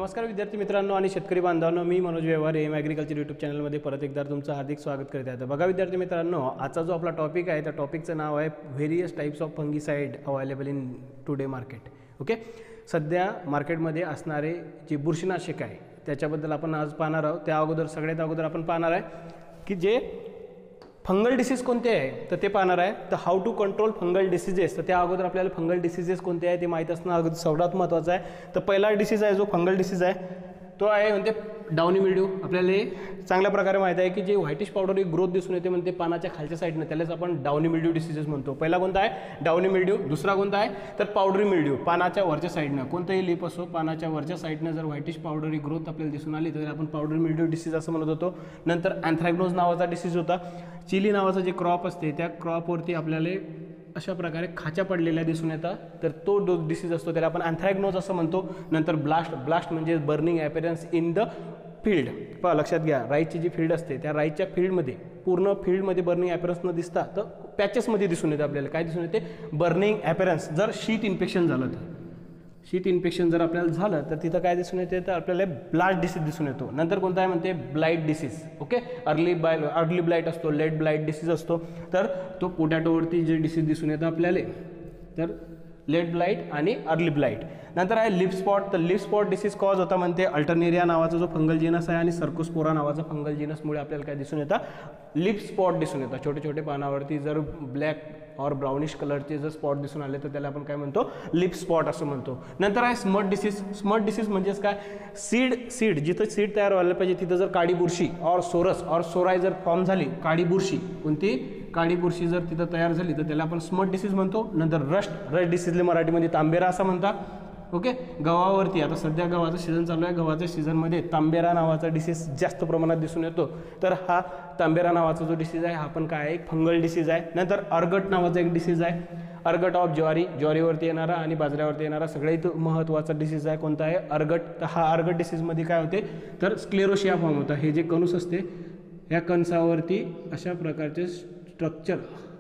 नमस्कार विद्यार्थी मित्रांनो आणि शेतकरी बांधवांनो, मी मनोज व्यवहार एम ॲग्रिकल्चर यूट्यूब चॅनलमध्ये परत एकदा तुमचं हार्दिक स्वागत करत आहे. बघा विद्यार्थी मित्रांनो, आजचा जो आपला टॉपिक आहे त्या टॉपिकचं नाव आहे various types of fungicide available in today market. Okay, सध्या मार्केटमध्ये असणारे जे बुरशीनाशक आहे त्याच्याबद्दल आपण आज पाहणार आहोत. त्या सगळ्यात अगोदर आपण पाहणार आहे की जे फंगल डिसीज कोणते आहे तर ते पाहणार आहे. तर how to control fungal diseases. तर त्या अगोदर आपल्याला फंगल डिसीजेस कोणते आहे ते माहीत असणं अगदी सर्वात महत्त्वाचं आहे. तर पहिला डिसीज आहे जो फंगल डिसीज आहे तो आहे म्हणते डाउनी मिल्ड्यू. आपल्याला चांगल्या प्रकारे माहीत आहे की जे व्हाईटिश पावडर ही ग्रोथ दिसून येते म्हणते पानाच्या खालच्या साईडनं, त्यालाच आपण डाउनी मिल्ड्यू डिसीजेस म्हणतो. पहिला कोणता आहे डाउनी मिल्ड्यू. दुसरा कोणता आहे तर पावडरी मिल्ड्यू. पानाच्या वरच्या साईडनं कोणतंही लीप असो पानाच्या वरच्या साईडनं जर व्हाईटिश पावडर ही ग्रोथ आपल्याला दिसून आली तर आपण पावडरी मिल्ड्यू डिसीज असं म्हणत होतो. नंतर अँथ्रॅक्नोज नावाचा डिसीज होता. चिली नावाचं जे क्रॉप असते त्या क्रॉपवरती आपल्याला अशा प्रकारे खाच्या पडलेल्या दिसून येतात, तर तो डिसीज असतो त्याला आपण अँथ्रॅक्नोज असं म्हणतो. नंतर ब्लास्ट म्हणजे burning appearance in the field. पहा लक्षात घ्या, राईची जी फील्ड असते त्या राईच्या फील्डमध्ये पूर्ण फील्डमध्ये बर्निंग ॲपिअरन्स न दिसता तर पॅचेसमध्ये दिसून येते. आपल्याला काय दिसून येते बर्निंग ॲपिअरन्स. जर शीट इन्फेक्शन झालं तर शीट इन्फेक्शन जर आपल्याला झालं तर तिथं काय दिसून येते तर आपल्याला ब्लास्ट डिसीज दिसून येतो. नंतर कोणता आहे म्हणते blight disease. Okay, early blight असतो, लेट ब्लाईट डिसीज असतो. तर तो पोटॅटोवरती जे डिसीज दिसून येतं आपल्याला तर लेट ब्लाईट आणि अर्ली ब्लाईट. नंतर आहे लिप स्पॉट. तर लिप स्पॉट डिसीज कॉज होता म्हणते अल्टरनेरिया नावाचा जो फंगल जीनस आहे आणि सर्कोस्पोरा नावाचा फंगल जीनसमुळे आपल्याला काय दिसून येतं लिप स्पॉट दिसून येतात. छोटे छोटे पानावरती जर ब्लॅक और ब्राउनिश कलरचे जर स्पॉट दिसून आले तर त्याला आपण काय म्हणतो लिप स्पॉट असं म्हणतो. नंतर आहे स्मट डिसीज. स्मट डिसीज म्हणजेच काय सीड जिथं सीड तयार व्हायला पाहिजे तिथं जर काळी बुरशी और सोराय जर फॉर्म झाली, काळी बुरशी कोणती काळी बुरशी जर तिथं तयार झाली तर त्याला आपण स्मट डिसीज म्हणतो. नंतर रस्ट डिसीजले मराठीमध्ये तांबेरा असं म्हणतात. ओके, गव्हावरती आता सध्या गव्हाचं सीझन चालू आहे. गव्हाच्या सीझनमध्ये तांबेरा नावाचा डिसीज जास्त प्रमाणात दिसून येतो. तर हा तांबेरा नावाचा जो डिसीज आहे हा पण काय आहे एक फंगल डिसीज आहे. नंतर अर्गट नावाचा एक डिसीज आहे. अर्गट ऑफ ज्वारीवरती येणारा आणि बाजऱ्यावरती येणारा सगळ्यात महत्त्वाचा डिसीज आहे. कोणता आहे अर्गट. तर हा अर्गट डिसीजमध्ये काय होते तर स्क्लेरोशिया फॉर्म होता. हे जे कणूस असते या कणसावरती अशा प्रकारचे स्ट्रक्चर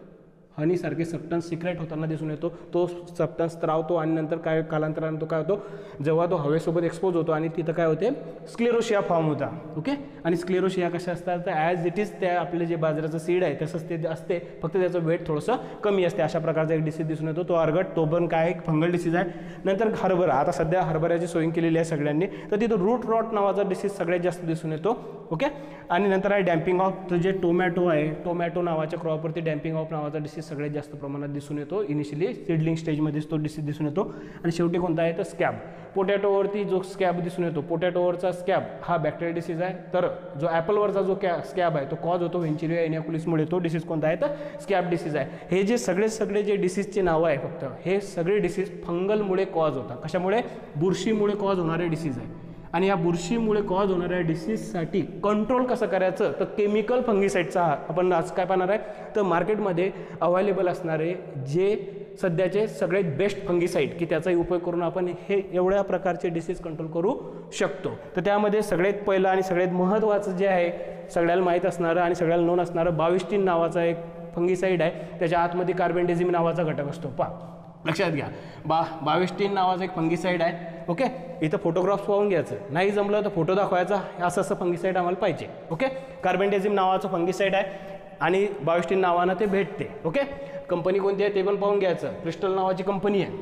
हनीसारखे सबस्टन्स सिक्रेट होताना दिसून येतो. तो सबस्टन्स स्त्रावतो आणि नंतर काय कालांतराने तो काय होतो जेव्हा तो हवेसोबत एक्सपोज होतो आणि तिथं काय होते स्क्लेरोशिया फॉर्म होता. ओके, आणि स्क्लेरोशिया कशा असतात तर ॲज इट इज त्या आपले जे बाजऱ्याचं सीड आहे तसंच ते असते, फक्त त्याचं वेट थोडंसं कमी असते. अशा प्रकारचा एक डिसीज दिसून येतो तो अर्गट. तो पण काय एक फंगल डिसीज आहे. नंतर हरभरा. आता सध्या हरभऱ्याची सोयिंग केलेली आहे सगळ्यांनी, तर तिथं रूट रॉट नावाचा डिसीज सगळ्यात जास्त दिसून येतो. ओके, आणि नंतर आहे डॅम्पिंग ऑफ. तर जे टोमॅटो आहे टोमॅटो नावाच्या क्रॉपवरती डॅम्पिंग ऑफ नावाचा डिसीज सगळ्यात जास्त प्रमाणात दिसून येतो. इनिशियली सीडलिंग स्टेजमध्येच तो डिसीज दिसून येतो. आणि शेवटी कोणता आहे तर स्कॅब. पोटॅटोवरती जो स्कॅब दिसून येतो पोटॅटोवरचा स्कॅब हा बॅक्टेरियल डिसीज आहे. तर जो ॲपलवरचा जो स्कॅब आहे तो कॉज होतो व्हेंचुरिया एनियाकुलिसमुळे. तो डिसीज कोणता आहे तर स्कॅब डिसीज आहे. हे जे सगळे जे डिसीजचे नावं आहे फक्त हे सगळे डिसीज फंगलमुळे कॉज होतात. कशामुळे बुरशीमुळे कॉज होणारे डिसीज आहे. आणि या बुरशीमुळे कॉज होणाऱ्या डिसीजसाठी कंट्रोल कसं करायचं तर केमिकल फंगीसाईडचा आपण आज काय पाहणार आहे तर मार्केटमध्ये अवेलेबल असणारे जे सध्याचे सगळ्यात बेस्ट फंगीसाईड की त्याचा उपयोग करून आपण हे एवढ्या प्रकारचे डिसीज कंट्रोल करू शकतो. तर त्यामध्ये सगळ्यात पहिलं आणि सगळ्यात महत्त्वाचं जे आहे सगळ्याला माहीत असणारं आणि सगळ्याला नोन असणारं बाविस्टीन नावाचा एक फंगीसाईड आहे. त्याच्या आतमध्ये कार्बेंडेझिम नावाचा घटक असतो. लक्षात घ्या, बाविस्टीन नावाचं एक फंगीसाईड आहे. ओके, इथं फोटोग्राफ्स पाहून घ्यायचं, नाही जमलं तर फोटो दाखवायचा. असं फंगीसाईड आम्हाला पाहिजे. ओके, कार्बेंडेझिम नावाचं फंगीसाईड आहे आणि बाविस्टीन नावानं ते भेटते. ओके, कंपनी कोणती आहे ते पण पाहून घ्यायचं. क्रिस्टल नावाची कंपनी आहे.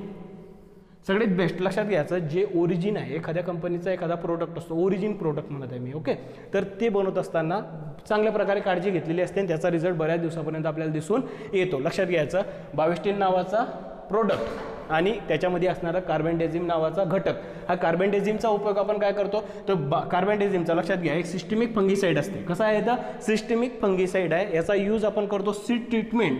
सगळ्यात बेस्ट लक्षात घ्यायचं जे ओरिजिन आहे एखाद्या कंपनीचा एखादा प्रोडक्ट असतो ओरिजिन प्रोडक्ट म्हणत आहे मी. ओके, तर ते बनवत असताना चांगल्या प्रकारे काळजी घेतलेली असते आणि त्याचा रिझल्ट बऱ्याच दिवसापर्यंत आपल्याला दिसून येतो. लक्षात घ्यायचं बाविस्टीन नावाचा प्रोडक्ट आणि त्याच्यामध्ये असणारा कार्बेंडेझिम नावाचा घटक. हा कार्बेंडेझिमचा उपयोग आपण काय करतो तर कार्बेंडेझिमचा लक्षात घ्या एक सिस्टमिक फंगीसाईड असते. कसं आहे तर सिस्टमिक फंगीसाईड आहे. याचा यूज आपण करतो सीड ट्रीटमेंट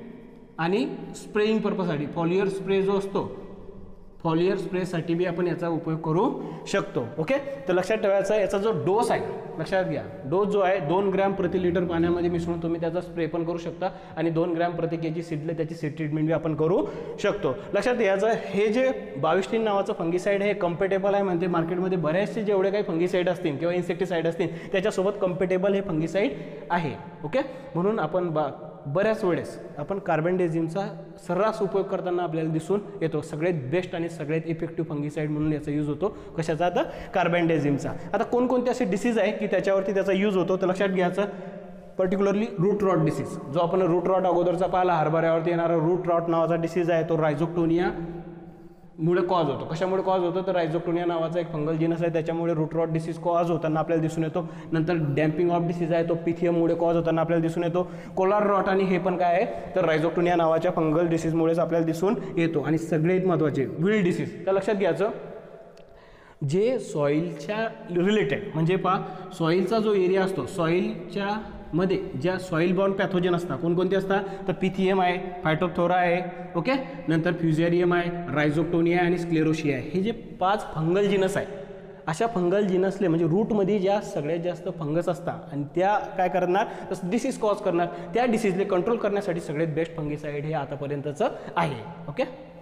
आणि स्प्रेइंग पर्पजसाठी. फॉलियर स्प्रे जो असतो फॉलियर स्प्रेसाठी बी आपण याचा उपयोग करू शकतो. ओके, तर लक्षात ठेवायचा याचा जो डोस आहे लक्षात घ्या डोस जो आहे 2 ग्रॅम प्रति लिटर पाण्यामध्ये मिसळून तुम्ही त्याचा स्प्रे पण करू शकता आणि 2 ग्रॅम प्रति केजी सीडले त्याची सीड ट्रीटमेंट बी आपण करू शकतो. लक्षात घ्यायचं हे जे बाविस्टीन नावाचं फंगीसाईड हे कम्पेटेबल आहे. म्हणजे मार्केटमध्ये बरेचसे जेवढे काही फंगीसाईड असतील किंवा इन्सेक्टिसाईड असतील त्याच्यासोबत कम्पेटेबल हे फंगीसाईड आहे. ओके, म्हणून आपण बऱ्याच वेळेस आपण कार्बेंडेझिमचा सर्रास उपयोग करताना आपल्याला दिसून येतो. सगळ्यात बेस्ट आणि सगळ्यात इफेक्टिव्ह फंगीसाईड म्हणून याचा यूज होतो. कशाचा? आता कार्बेंडेझिमचा. आता कोणकोणते असे डिसीज आहे की त्याच्यावरती त्याचा यूज होतो तर लक्षात घ्यायचं. पर्टिक्युलरली रूट रॉट डिसीज, जो आपण रूट रॉट अगोदरचा पाहिला, हरभऱ्यावरती येणारा रूट रॉट नावाचा डिसीज आहे, तो रायझोक्टोनिया मुळे कॉज होतो. कशामुळे कॉज होतो? तर रायझोक्टोनिया नावाचा एक फंगल जीनस आहे, त्याच्यामुळे रूट रॉट डिसीज कॉज होताना आपल्याला दिसून येतो. नंतर डॅम्पिंग ऑफ डिसीज आहे, तो पिथियममुळे कॉज होताना आपल्याला दिसून येतो. कोलार रॉट आणि हे पण काय आहे तर रायझोक्टोनिया नावाच्या फंगल डिसीजमुळेच आपल्याला दिसून येतो. आणि सगळ्यात महत्त्वाचे विल्ड डिसीज, तर लक्षात घ्यायचं जे सॉईलच्या रिलेटेड, म्हणजे सॉईलचा जो एरिया असतो, सॉईलच्या मध्ये ज्या सॉईल बॉर्न पॅथोजन असतात कोणकोणते असतात तर पिथियम आहे, फायटोप्थोरा आहे, ओके, नंतर फ्युझेरियम आहे, रायझोक्टोनिया आणि स्क्लेरोशिया आहे. हे जे 5 फंगल जिनस आहे, अशा फंगल जिनसले म्हणजे रूटमध्ये ज्या सगळ्यात जास्त फंगस असतात आणि त्या काय करणार तर डिसीज कॉज करणार, त्या डिसीजले कंट्रोल करण्यासाठी सगळ्यात बेस्ट फंगीसाईड हे आतापर्यंतचं आहे. ओके,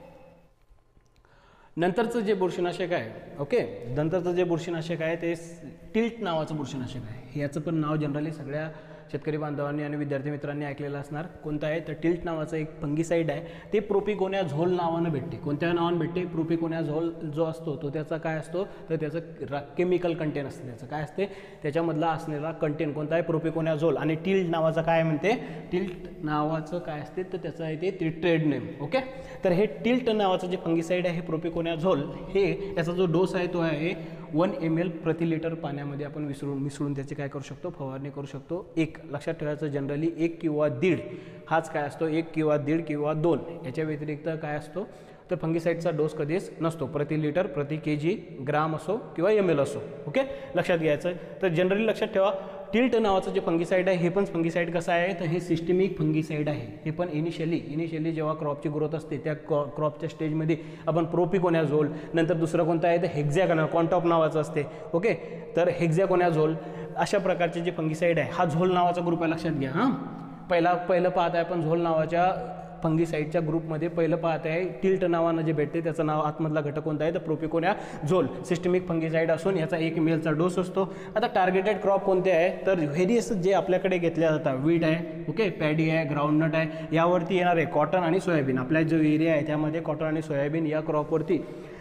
नंतरचं जे बुरशीनाशक आहे, ओके, नंतरचं जे बुरशीनाशक आहे ते टिल्ट नावाचं बुरशीनाशक आहे. याचं पण नाव जनरली सगळ्या शेतकरी बांधवांनी आणि विद्यार्थी मित्रांनी ऐकलेलं असणार. कोणतं आहे तर टिल्ट नावाचं एक फंगीसाईड आहे. ते प्रोपिकोनियाझोल नावानं भेटते. कोणत्या नावानं भेटते? प्रोपिकोनियाझोल जो असतो तो त्याचा काय असतो तर त्याचं केमिकल कंटेन असतं. त्याचं काय असते? त्याच्यामधला असलेला कंटेन कोणता आहे? प्रोपिकोनियाझोल. आणि टिल्ट नावाचं काय म्हणते? टिल्ट नावाचं काय असते तर त्याचं आहे ते ट्रेड नेम. ओके, तर हे टिल्ट नावाचं जे फंगीसाईड आहे हे प्रोपिकोनियाझोल, हे याचा जो डोस आहे तो आहे 1 ml प्रति लिटर पाण्यामध्ये आपण मिसळून त्याची काय करू शकतो? फवारणी करू शकतो. एक लक्षात ठेवायचं, जनरली 1 किंवा 1.5 हाच काय असतो, 1 किंवा 1.5 किंवा 2 याच्या व्यतिरिक्त काय असतो तर फंगीसाईडचा डोस कधीच नसतो. प्रति लिटर, प्रति kg, ग्राम असो किंवा ml असो. ओके, लक्षात घ्यायचं. तर जनरली लक्षात ठेवा टिल्ट नावाचं जे फंगीसाईड आहे हे पण फंगीसाईड कसं आहे तर हे सिस्टमिक फंगीसाईड आहे. हे पण इनिशियली जेव्हा क्रॉपची ग्रोथ असते त्या क्रॉपच्या स्टेजमध्ये आपण प्रोपिकोनियाझोल, नंतर दुसरं कोणतं आहे तर हेक्झॅगोनल कॉन्टॉप नावाचं असते. ओके, तर हेक्झॅगोनियाझोल अशा प्रकारचे जे फंगीसाईड आहे, हा झोल नावाचा ग्रुप आहे, लक्षात घ्या. पहिलं पाहत आहे आपण झोल नावाच्या फंगीसाईडच्या ग्रुपमध्ये पहिलं पाहत आहे टिल्ट नावानं जे भेटते त्याचं नाव आतमधला घटक कोणता आहे तर प्रोपिकोनियाझोल. सिस्टमिक फंगीसाईड असून याचा 1 ml डोस असतो. आता टार्गेटेड क्रॉप कोणते आहे तर व्हेरियस जे आपल्याकडे घेतल्या जातात, वीट आहे, ओके, पॅडी आहे, ग्राउंडनट आहे, यावरती येणार आहे कॉटन आणि सोयाबीन. आपला जो एरिया आहे त्यामध्ये कॉटन आणि सोयाबीन या क्रॉपवरती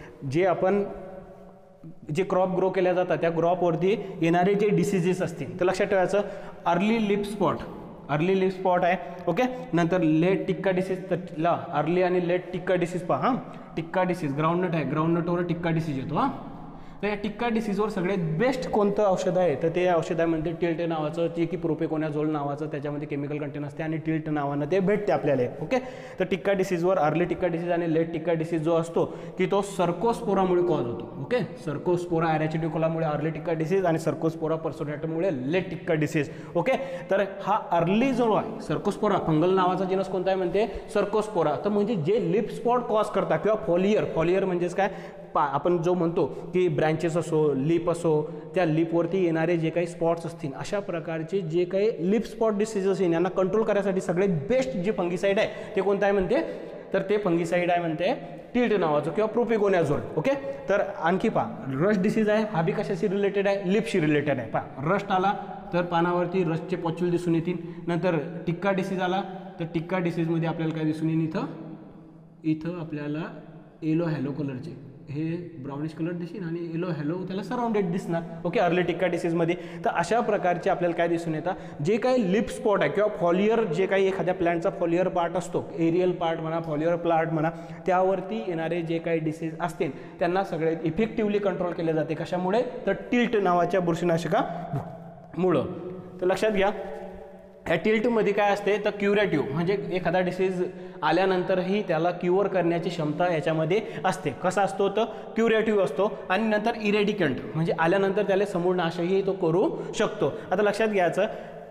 जे क्रॉप ग्रो केल्या जातात त्या क्रॉपवरती येणारे जे डिसीजेस असतील तर लक्षात ठेवायचं. अर्ली लिप स्पॉट आहे, ओके, नंतर लेट टिक्का डिसीज, तर अर्ली आणि लेट टिक्का डिसीज पहा. टिक्का डिसीज ग्राउंडनट आहे, ग्राउंडनटवर टिक्का डिसीज येतो. तर या टिक्का डिसीजवर सगळ्यात बेस्ट कोणतं औषध आहे तर ते औषध आहे म्हणजे टिल्ट नावाचं, जे की प्रोपिकोनियाझोल नावाचं त्याच्यामध्ये केमिकल कंटेन असते आणि टिल्ट नावानं ते भेटते आपल्याला. ओके, तर टिक्का डिसीजवर अर्ली टिक्का डिसीज आणि लेट टिक्का डिसीज जो असतो की तो सर्कोस्पोरामुळे कॉज होतो. ओके, सर्कोस्पोरा ॲरॅचिडिकोलामुळे अर्ली टिक्का डिसीज आणि सर्कोस्पोरा पर्सोनॅटमुळे लेट टिक्का डिसीज. ओके, तर हा अर्ली जो आहे सर्कोस्पोरा, फंगल नावाचा जिनस कोणता आहे म्हणते सर्कोस्पोरा. तर म्हणजे जे लिप स्पॉट कॉज करतात किंवा फॉलियर म्हणजेच काय आपण जो म्हणतो की ब्रँचेस असो, लिप असो, त्या लिपवरती येणारे जे काही स्पॉट्स असतील अशा प्रकारचे जे काही लिप स्पॉट डिसीज असतील यांना कंट्रोल करण्यासाठी सगळ्यात बेस्ट जे फंगीसाईड आहे ते कोणतं आहे म्हणते तर ते फंगीसाईड आहे म्हणते टिल्ट नावाचं किंवा प्रोपिकोनियाझोल. ओके, तर आणखी रस्ट डिसीज आहे, हा बी कशाशी रिलेटेड आहे? लिपशी रिलेटेड आहे. रस्ट आला तर पानावरती रस्टचे पॉच्युल दिसून येतील. नंतर टिक्का डिसीज आला तर टिक्का डिसीजमध्ये आपल्याला काय दिसून येईल इथं आपल्याला येलो हॅलो कलरचे हे ब्राउनिश कलर दिसेल आणि येलो हॅलो त्याला सराउंडेड दिसणार. ओके, अर्ली टिक्का डिसीजमध्ये. तर अशा प्रकारचे आपल्याला काय दिसून येतात जे काही लिप स्पॉट आहे किंवा फॉलियर, जे काही एखाद्या प्लॅन्टचा फॉलियर पार्ट असतो, एरियल पार्ट म्हणा, फॉलियर प्लांट म्हणा, त्यावरती येणारे जे काही डिसीज असतील त्यांना सगळ्यात इफेक्टिव्हली कंट्रोल केले जाते. कशामुळे तर टिल्ट नावाच्या बुरशीनाशकामुळं. तर लक्षात घ्या ह्या टिल्टमध्ये काय असते तर क्युरेटिव्ह, म्हणजे एखादा डिसीज आल्यानंतरही त्याला क्युअर करण्याची क्षमता याच्यामध्ये असते. कसा असतो तर क्युरेटिव्ह असतो. आणि नंतर इरेडिकंट म्हणजे आल्यानंतर त्याला समूळ नाशही तो करू शकतो. आता लक्षात घ्यायचं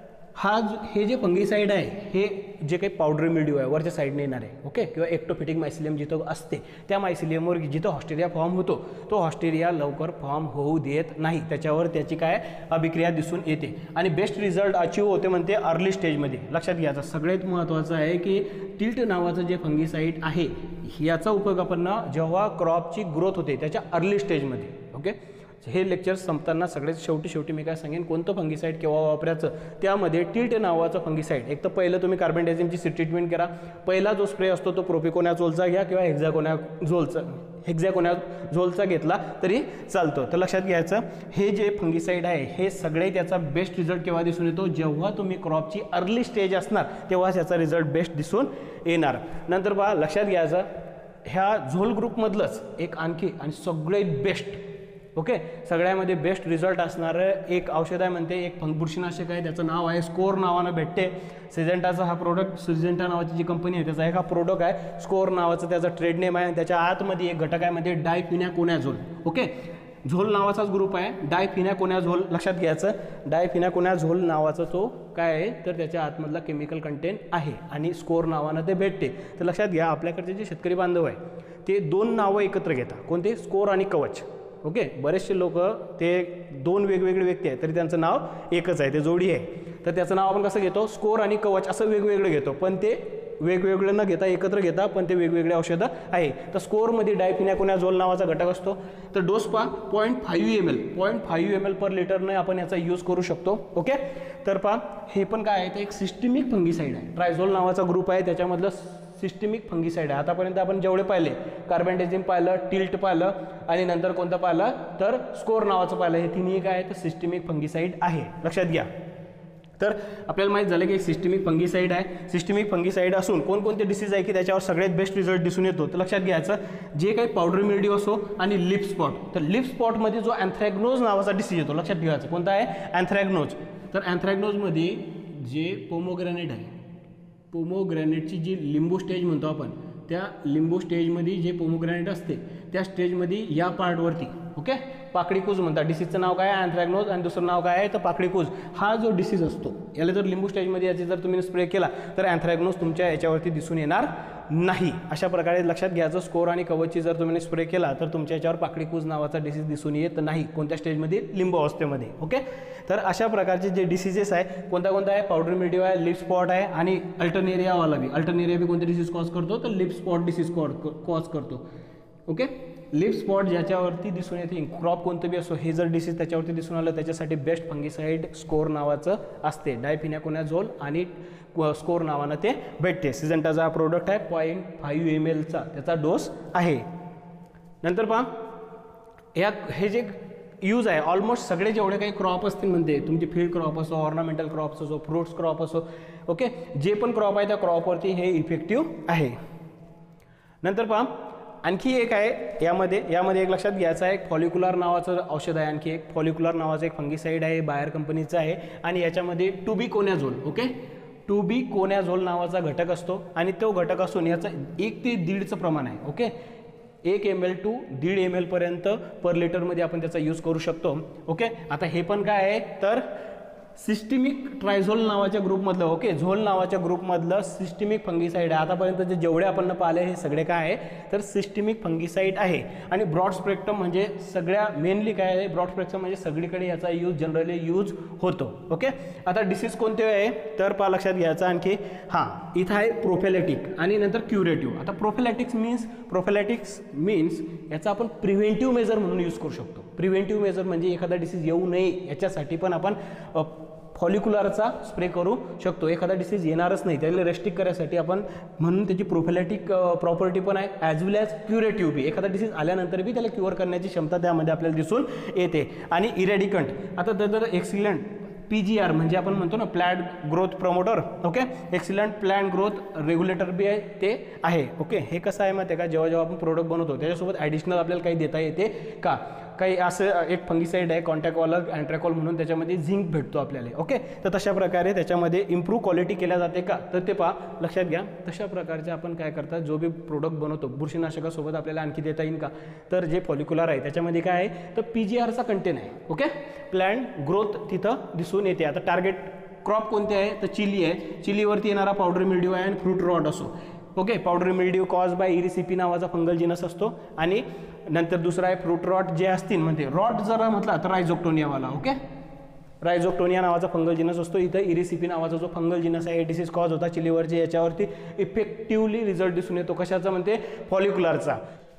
हे जे फंगीसाईड आहे हे जे काही पावडर मिल्ड्यू आहे वरच्या साईडने येणार आहे, ओके, किंवा एक्टोफिटिक मायसिलियम जिथं असते त्या मायसिलियमवर जिथं हॉस्टेरिया फॉर्म होतो तो हॉस्टेरिया लवकर फॉर्म होऊ देत नाही. त्याच्यावर त्याची काय अभिक्रिया दिसून येते आणि बेस्ट रिझल्ट अचीव होते म्हणते अर्ली स्टेजमध्ये. लक्षात घ्यायचं सगळ्यात महत्त्वाचं आहे की टिल्ट नावाचं जे फंगीसाईड आहे याचा उपयोग आपण जेव्हा क्रॉपची ग्रोथ होते त्याच्या अर्ली स्टेजमध्ये, ओके, हे लेक्चर संपताना सगळ्यात शेवटी मी काय सांगेन, कोणतं फंगिसाईड केव्हा वापरायचं, त्यामध्ये टिल्ट नावाचं फंगिसाईड. एक तर पहिलं तुम्ही कार्बेंडाझिमची ट्रीटमेंट करा. पहिला जो स्प्रे असतो तो प्रोपिकोनॅझोलचा घ्या किंवा हेक्झाकोनॅझोलचा घेतला तरी चालतो. तर लक्षात घ्यायचं, हे जे फंगिसाईड आहे हे सगळे त्याचा बेस्ट रिझल्ट केव्हा दिसून येतो, जेव्हा तुम्ही क्रॉपची अर्ली स्टेज असणार तेव्हाच याचा रिझल्ट बेस्ट दिसून येणार. नंतर पहा, लक्षात घ्यायचं, ह्या झोल ग्रुपमधलंच एक आणखी आणि सगळ्यात बेस्ट, ओके, सगळ्यामध्ये बेस्ट रिझल्ट असणारं एक औषध आहे, म्हणते एक बुरशीनाशक आहे, त्याचं नाव आहे स्कोर नावानं भेटते. सिजेंटाचा हा प्रोडक्ट, सिजेंटा नावाची जी कंपनी आहे त्याचा एक हा प्रोडक्ट आहे, स्कोर नावाचं त्याचा ट्रेड नेम आहे. त्याच्या आतमध्ये एक घटक आहे म्हणजे डायफिनॅकोनॅझोल. ओके, झोल नावाचाच ग्रुप आहे, डायफिनॅकोनॅझोल. लक्षात घ्यायचं, डायफिनॅकोनॅझोल नावाचा तो काय आहे तर त्याच्या आतमधला केमिकल कंटेंट आहे आणि स्कोर नावानं ते भेटते. तर लक्षात घ्या, आपल्याकडचे जे शेतकरी बांधव आहे ते दोन नावं एकत्र घेतात, कोणते, स्कोर आणि कवच. ओके, बरेचसे लोक ते दोन वेगवेगळे व्यक्ती आहेत तरी त्यांचं नाव एकच आहे, ते जोडी आहे. तर त्याचं नाव आपण कसं घेतो, स्कोर आणि कवच असं वेगवेगळं घेतो, पण ते वेगवेगळं न घेता एकत्र घेता, पण ते वेगवेगळे औषधं आहे. तर स्कोरमध्ये डायफिनॅकोनॅझोल नावाचा घटक असतो. तर डोस पहा 0.5 ml पर लिटरने आपण याचा यूज करू शकतो. ओके, तर पहा हे पण काय आहे, ते एक सिस्टमिक फंगिसाईड आहे. ट्रायझोल नावाचा ग्रुप आहे, त्याच्यामधलं सिस्टमिक फंगिसाईड आहे. आतापर्यंत आपण जेवढे पाहिले, कार्बेंडाझिम पाहिलं, टिल्ट पाहिलं आणि नंतर कोणतं पाहिलं तर स्कोर नावाचं पाहिलं. हे तिन्ही काय आहे तर सिस्टमिक फंगिसाईड आहे. लक्षात घ्या. तर आपल्याला माहीत झालं की सिस्टमिक फंगिसाईड आहे. सिस्टमिक फंगिसाईड असून कोणकोणते डिसीज आहे की त्याच्यावर सगळ्यात बेस्ट रिझल्ट दिसून येतो. तर लक्षात घ्यायचं, जे काही पावडर मिल्ड्यू असो आणि लिप स्पॉट. तर लिप स्पॉटमध्ये जो अँथ्रॅग्नोज नावाचा डिसीज येतो, लक्षात घ्यायचं कोणता आहे, अँथ्रॅग्नोज. तर अँथ्रॅग्नोजमध्ये जे पोमोग्रॅनेट आहे, पोमोग्रॅनेटची जी लिंबू स्टेज म्हणतो आपण, त्या लिंबू स्टेजमध्ये जे पोमोग्रॅनेट असते त्या स्टेजमध्ये या पार्टवरती, ओके, पाकडीकूज म्हणतात. डिसीजचं नाव काय आहे, अँथ्रॅग्नोज, आणि दुसरं नाव काय आहे तर पाकडीकूज. हा जो डिसीज असतो याला जर लिंबू स्टेजमध्ये याची जर तुम्ही स्प्रे केला तर अँथ्रॅग्नोज तुमच्या याच्यावरती दिसून येणार नाही. अशा प्रकारे लक्षात घ्यायचं, स्कोर आणि कवचची जर तुम्ही स्प्रे केला तर तुमच्या याच्यावर पाकडीकूज नावाचा डिसीज दिसून येत नाही. कोणत्या स्टेजमध्ये, लिंबू अवस्थेमध्ये. ओके, तर अशा प्रकारचे जे डिसीजेस आहे, कोणता आहे, पावडर मिल्ड्यू आहे, लिप स्पॉट आहे आणि अल्टरनेरियावाला बी. अल्टरनेरिया बी कोणते डिसीज कॉज करतो तर लिप स्पॉट डिसीज कॉज करतो. ओके, लिप स्पॉट ज्याच्यावरती दिसून येते, क्रॉप कोणतं बी असो, हे जर डिसीज त्याच्यावरती दिसून आलं त्याच्यासाठी बेस्ट फंगिसाईड स्कोर नावाचं असते. डायफिनॅकोनॅझोल आणि स्कोर नावानं ते भेटते. सिजेंटाचा प्रोडक्ट आहे, 0.5 ml त्याचा डोस आहे. नंतर पहा, यात हे जे यूज आहे ऑलमोस्ट सगळे जेवढे काही क्रॉप असतील, म्हणजे तुमचे फील्ड क्रॉप असो, ऑर्नामेंटल क्रॉप्स असो, फ्रुट्स क्रॉप असो, ओके, जे पण क्रॉप आहे त्या क्रॉपवरती हे इफेक्टिव्ह आहे. नंतर पहा, आणखी एक आहे यामध्ये एक लक्षात घ्यायचं आहे, एक फॉलिक्युलर नावाचं औषध आहे. आणखी एक फॉलिक्युलर नावाचं एक फंगिसाईड आहे, बायर कंपनीचं आहे आणि याच्यामध्ये टुबिकोनॅझोल, ओके, टुबिकोनॅझोल नावाचा घटक असतो आणि तो घटक असून याचं 1 ते 1.5चं प्रमाण आहे. ओके, 1 ml to 1.5 ml पर्यंत पर लिटरमध्ये आपण त्याचा यूज करू शकतो. ओके, आता हे पण काय आहे तर सिस्टमिक ट्रायझोल नावाच्या ग्रुपमधलं, ओके, झोल नावाच्या ग्रुपमधलं सिस्टमिक फंगिसाईड आहे. आतापर्यंत जेवढे आपण पाहिले हे सगळे काय आहे तर सिस्टमिक फंगिसाईड आहे. आणि ब्रॉड स्पेक्ट्रम म्हणजे सगळ्या मेनली काय आहे, ब्रॉड स्पेक्ट्रम म्हणजे सगळीकडे याचा यूज जनरली यूज होतो. ओके, आता डिसीज कोणते आहे तर पहा, लक्षात घ्यायचं आणखी, हां, इथं आहे प्रोफेलॅटिक आणि नंतर क्युरेटिव्ह. आता प्रोफेलॅटिक्स मीन्स याचा आपण प्रिव्हेंटिव्ह मेजर म्हणून यूज करू शकतो. प्रिव्हेंटिव्ह मेजर म्हणजे एखादा डिसीज येऊ नये याच्यासाठी पण आपण फॉलिक्युलरचा स्प्रे करू शकतो. एखादा डिसीज येणारच नाही त्याला रेस्ट्रिक्ट करण्यासाठी आपण, म्हणून त्याची प्रोफेलॅटिक प्रॉपर्टी पण आहे, ॲज वेल ॲज क्युरेटिव्ह बी. एखादा डिसीज आल्यानंतर बी त्याला क्युअर करण्याची क्षमता त्यामध्ये आपल्याला दिसून येते. आणि इरॅडिकंट, आता तर एक्सिलंट PGR म्हणजे आपण म्हणतो ना plant growth promoter, okay, excellent plant growth regulator बी आहे, ते आहे. ओके, हे कसं आहे माहिती आहे का, जेव्हा आपण प्रोडक्ट बनवतो त्याच्यासोबत ॲडिशनल आपल्याला काही देता येते का, काही असं एक फंगिसाईड आहे कॉन्टॅक्टवॉलर अँट्रॅकॉल म्हणून, त्याच्यामध्ये झिंक भेटतो आपल्याला. ओके, तर तशा प्रकारे त्याच्यामध्ये इम्प्रूव्ह क्वालिटी केल्या जाते का तर ते पहा, लक्षात घ्या. तशा प्रकारचे आपण काय करतात, जो बी प्रोडक्ट बनवतो बुरशीनाशकासोबत आपल्याला आणखी देता येईल का तर जे फॉलिक्युलर आहे त्याच्यामध्ये काय आहे तर PGRचा कंटेन आहे. ओके, प्लांट ग्रोथ तिथं दिसून येते. आता टार्गेट क्रॉप कोणते आहे तर चिली आहे. चिलीवरती येणारा पावडर मिल्ड्यू आहे आणि फ्रूट रॉट असो. Okay, powder mildew cause by Erysiphe नावाचा फंगल जिनस असतो. आणि नंतर दुसरा आहे फ्रूट रॉट जे असतील, म्हणजे रॉट जर म्हटला तर रायझोक्टोनियावाला. ओके, रायझोक्टोनिया नावाचा फंगल जिनस असतो. इथं इरिसिपी नावाचा जो फंगल जिनस आहे डिसीज कॉज होता चिलीवरची, याच्यावरती इफेक्टिव्हली रिझल्ट दिसून येतो. कशाचा म्हणते, फॉलिक्युलरचा.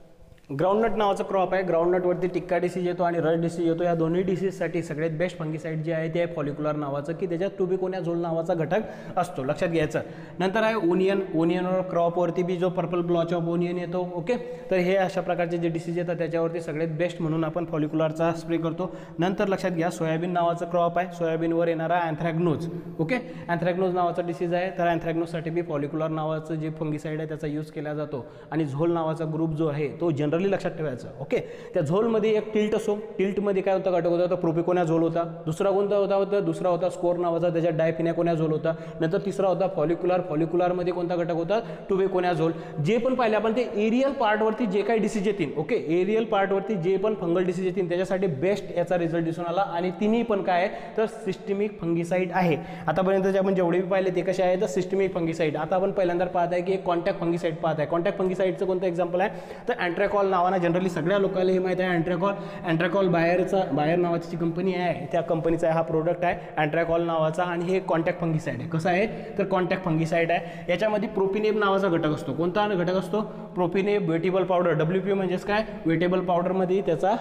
ग्राउंडनट नावाचा क्रॉप आहे. ग्राउंडनटवरती टिक्का डिसीज येतो आणि रस्ट डिसीज येतो. या दोन्ही डिसीजसाठी सगळ्यात बेस्ट फंगीसाईड जे आहे ते आहे फॉलिक्युलर नावाचं, की त्याच्यात ट्युबिकोनियाझोल नावाचा घटक असतो, लक्षात घ्यायचं. नंतर आहे ओनियन. ओनियनवर क्रॉपवरती बी जो पर्पल ब्लॉच ऑफ ओनियन येतो. ओके, तर हे अशा प्रकारचे जे डिसीज येतात त्याच्यावरती सगळ्यात बेस्ट म्हणून आपण फॉलिक्युलरचा स्प्रे करतो. नंतर लक्षात घ्या सोयाबीन नावाचं क्रॉप आहे. सोयाबीनवर येणारा अँथ्रॅक्नोज. ओके, अँथ्रॅक्नोज नावाचा डिसीज आहे, तर अँथ्रॅक्नोजसाठी बी फॉलिक्युलर नावाचं जे फंगीसाईड आहे त्याचा यूज केला जातो. आणि झोल नावाचा ग्रुप जो आहे तो जनरली लक्षात ठेवायचा. ओके, त्या झोलमध्ये एक टिल्ट असो. टिल्टमध्ये काय होता घटक होता, तर प्रोपिकोनियाझोल होता. दुसरा कोणता होता, दुसरा होता स्कोर नावाचा, त्याच्यात डायफिनॅकोनियाझोल होता. नंतर तिसरा होता फॉलिक्युलर. फॉलिक्युलरमध्ये कोणता घटक होता, ट्युबिकोनियाझोल. जे पण पाहिले आपण ते एरियल पार्टवरती जे काही डिसीज येतील, ओके, एरियल पार्टवरती जे पण फंगल डिसीज येतील त्याच्यासाठी बेस्ट याचा रिझल्ट दिसून आला. आणि तिन्ही पण काय आहे, तर सिस्टमिक फंगीसाईड आहे. आतापर्यंत जे आपण जेवढे पाहिले ते कसे आहे, तर सिस्टमिक फंगीसाईड. आता आपण पहिल्यांदा पाहत आहे की एक कॉन्टॅक्ट फंगीसाईड पाहत आहे. कॉन्टॅक्ट फंगीसाईडचं कोणतं एक्झाम्पल आहे, तर अँट्रॅकॉल नावानं जनरली सगळ्या लोकांना हे माहीत आहे. अँट्रॅकॉल बायर नावाची जी कंपनी आहे त्या कंपनीचा हा प्रोडक्ट आहे अँट्रॅकॉल नावाचा. आणि हे कॉन्टॅक्ट फंगीसाईड आहे. कसं आहे, तर कॉन्टॅक्ट फंगीसाईड आहे. याच्यामध्ये प्रोपिनेब नावाचा घटक असतो. कोणता घटक असतो, प्रोपिनेब वेटेबल पावडर. WP म्हणजेच काय, वेटेबल पावडरमध्ये त्याचा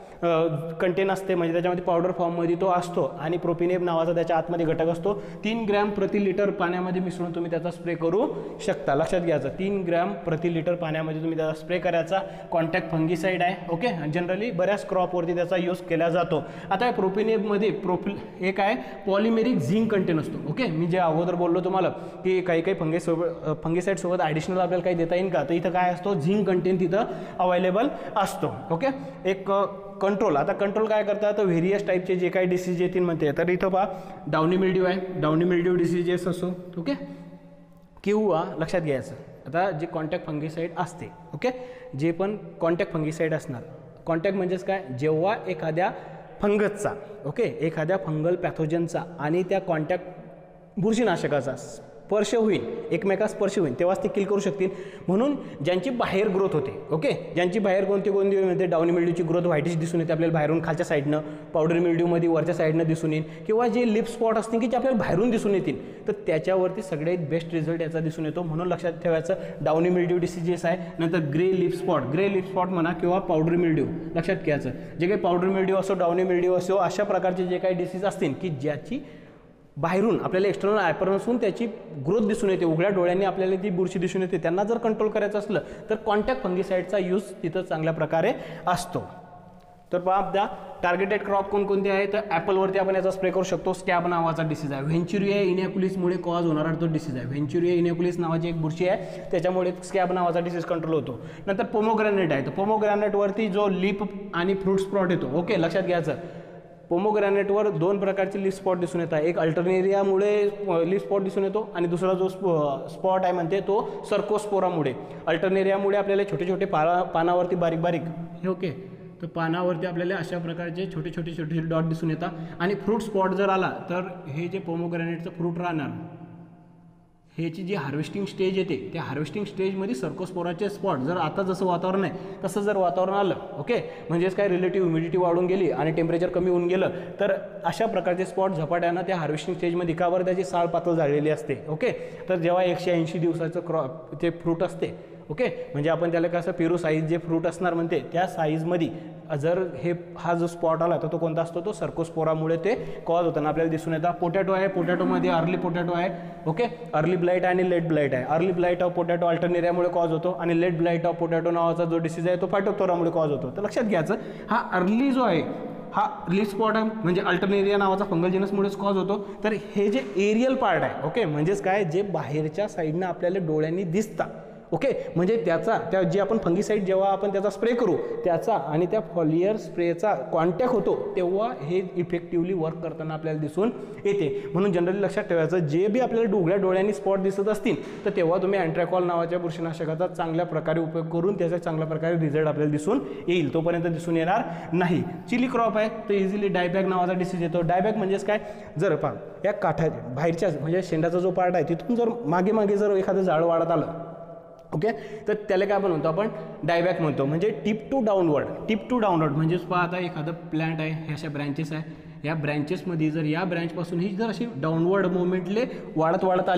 कंटेन असते, म्हणजे त्याच्यामध्ये पावडर फॉर्ममध्ये तो असतो. आणि प्रोपिनेब नावाचा त्याच्या आतमध्ये घटक असतो. 3 ग्रॅम प्रति लिटर पाण्यामध्ये मिसळून तुम्ही त्याचा स्प्रे करू शकता, लक्षात घ्यायचं. 3 ग्रॅम प्रति लिटर पाण्यामध्ये तुम्ही त्याचा स्प्रे करायचा. कॉन्टॅक्ट फंगीसाईड आहे. ओके, जनरली बऱ्याच क्रॉपवरती त्याचा यूज केला जातो. आता प्रोपिनेबमध्ये एक आहे पॉलिमेरिक झिंक कंटेन असतो. ओके, मी जे अगोदर बोललो तुम्हाला की काही फंगीसाईड सोबत ॲडिशनल आपल्याला काही देता येईल का, तर इथं काय असतो, झिंक कंटेन तिथं अवेलेबल असतो. ओके, एक कंट्रोल. आता कंट्रोल काय करतात, तर व्हेरियस टाईपचे जे काही डिसीज येतील म्हणते, तर इथं पहा डाउनी मिल्ड्यू आहे. डाउनी मिल्ड्यू डिसीजेस असो. ओके, किंवा लक्षात घ्यायचं आता जे कॉन्टॅक्ट फंगीसाईड असते, ओके, जे पण कॉन्टॅक्ट फंगीसाईड असणार. कॉन्टॅक्ट म्हणजेच काय, जेव्हा एखाद्या फंगसचा, ओके, एखाद्या फंगल पॅथोजनचा आणि त्या कॉन्टॅक्ट बुरशीनाशकाचा स्पर्श होईल, एकमेकास स्पर्श होईल, तेव्हाच ते किल करू शकतील. म्हणून ज्यांची बाहेर ग्रोथ होते, ओके, ज्यांची बाहेर कोणती म्हणते, डाउनी मिल्ड्यूची ग्रोथ व्हाईटिश दिसून येते आपल्याला बाहेरून खालच्या साईडनं, पावडर मिल्ड्यूमध्ये वरच्या साईडनं दिसून येईल, किंवा जे लिप स्पॉट असतील की जे आपल्याला बाहेरून दिसून येतील, तर त्याच्यावरती सगळ्यात बेस्ट रिझल्ट याचा दिसून येतो. म्हणून लक्षात ठेवायचं डाउनी मिल्ड्यू डिसीजेस आहे. नंतर ग्रे लिप स्पॉट म्हणा किंवा पावडर मिल्ड्यू, लक्षात घ्यायचं. जे काही पावडर मिल्ड्यू असो, डाउनी मिल्ड्यू असो, अशा प्रकारचे जे काही डिसीज असतील की ज्याची बाहेरून आपल्याला एक्सटर्नल ॲपरन्सहून त्याची ग्रोथ दिसून येते, उघड्या डोळ्यांनी आपल्याला ती बुरशी दिसून येते, त्यांना जर कंट्रोल करायचं असलं तर कॉन्टॅक्ट फंगीसाईडचा यूज तिथं चांगल्या प्रकारे असतो. तर पहा त्या टार्गेटेड क्रॉप कोणकोणते आहे, तर ॲपलवरती आपण याचा स्प्रे करू शकतो. स्कॅब नावाचा डिसीज आहे. व्हेंचुरिया इनॅक्युलिसमुळे कॉज होणारा तो डिसीज आहे. व्हेंचुरिया इनॅक्युलिस नावाची एक बुरशी आहे, त्याच्यामुळे स्कॅब नावाचा डिसीज कंट्रोल होतो. नंतर पोमोग्रॅनेट आहे. तर पोमोग्रॅनेटवरती जो लिप आणि फ्रूट स्पॉट येतो, ओके, लक्षात घ्यायचं. पोमोग्रॅनेटवर 2 प्रकारचे लिप स्पॉट दिसून येतात. एक अल्टरनेरियामुळे लिप स्पॉट दिसून येतो आणि दुसरा जो स्पॉट आहे म्हणते तो सर्कोस्पोरामुळे. अल्टरनेरियामुळे आपल्याला छोटे छोटे पानावरती बारीक बारीक, ओके, तर पानावरती आपल्याला अशा प्रकारचे छोटे छोटे डॉट दिसून येतात. आणि फ्रूट स्पॉट जर आला तर हे जे पोमोग्रॅनेटचं फ्रूट राहणार, ह्याची जी हार्वेस्टिंग स्टेज येते त्या हार्वेस्टिंग स्टेजमध्ये सर्कोस्पोराचे स्पॉट जर आता जसं वातावरण आहे तसं जर वातावरण आलं, ओके, म्हणजेच काय रिलेटिव्ह ह्युमिडिटी वाढून गेली आणि टेम्परेचर कमी होऊन गेलं, तर अशा प्रकारचे स्पॉट झपाट्यानं त्या हार्वेस्टिंग स्टेजमध्ये का बरं, त्याची साल पातळ झालेली असते. ओके, तर जेव्हा 180 दिवसाचं ते फ्रूट असते, ओके, म्हणजे आपण त्याला कसं पेरू साईज जे फ्रूट असणार म्हणते त्या साईजमध्ये जर हा जो स्पॉट आला तर तो कोणता असतो, तो सर्कोस्पोरामुळे ते कॉज होताना आपल्याला दिसून येतात. पोटॅटो आहे. पोटॅटोमध्ये अर्ली पोटॅटो आहे. ओके, अर्ली ब्लाइट आणि लेट ब्लाइट आहे. अर्ली ब्लाइट ऑफ पोटॅटो अल्टरनेरियामुळे कॉज होतो आणि लेट ब्लाइट ऑफ पोटॅटो नावाचा जो डिसीज आहे तो फायटोप्थोरामुळे कॉज होतो. तर लक्षात घ्यायचं, हा अर्ली जो आहे हा लिप स्पॉट आहे म्हणजे अल्टरनेरिया नावाचा फंगल जिनसमुळेच कॉज होतो. तर हे जे एरियल पार्ट आहे, ओके, म्हणजेच काय, जे बाहेरच्या साईडनं आपल्याला डोळ्यांनी दिसतात, ओके, म्हणजे त्या जे आपण फंगीसाईड जेव्हा आपण त्याचा स्प्रे करू त्याचा आणि त्या फॉलियर स्प्रेचा कॉन्टॅक्ट होतो तेव्हा हे इफेक्टिव्हली वर्क करताना आपल्याला दिसून येते. म्हणून जनरली लक्षात ठेवायचं, जे बी आपल्याला उघड्या डोळ्यांनी स्पॉट दिसत असतील तर तेव्हा तुम्ही अँट्रॅकॉल नावाच्या बुरशीनाशकाचा चांगल्या प्रकारे उपयोग करून त्याचा चांगल्या प्रकारे रिझल्ट आपल्याला दिसून येईल. तोपर्यंत दिसून येणार नाही. चिली क्रॉप आहे तर इझिली डायबॅक नावाचा डिसीज येतो. डायबॅक म्हणजेच काय, जर पहा या काठा बाहेरच्या म्हणजे शेंडाचा जो पार्ट आहे तिथून जर मागे जर एखादं झाड वाढत आलं, ओके, तर त्याला काय म्हणतो आपण, डायबॅक म्हणतो. म्हणजे टिप टू डाऊनवर्ड म्हणजेच पहा आता एखादं प्लॅन्ट आहे, ह्या अशा ब्रँचेस आहे, या ब्रँचेसमध्ये जर या ब्रँचपासून ही जर अशी डाऊनवर्ड मुवमेंटले वाढत आली,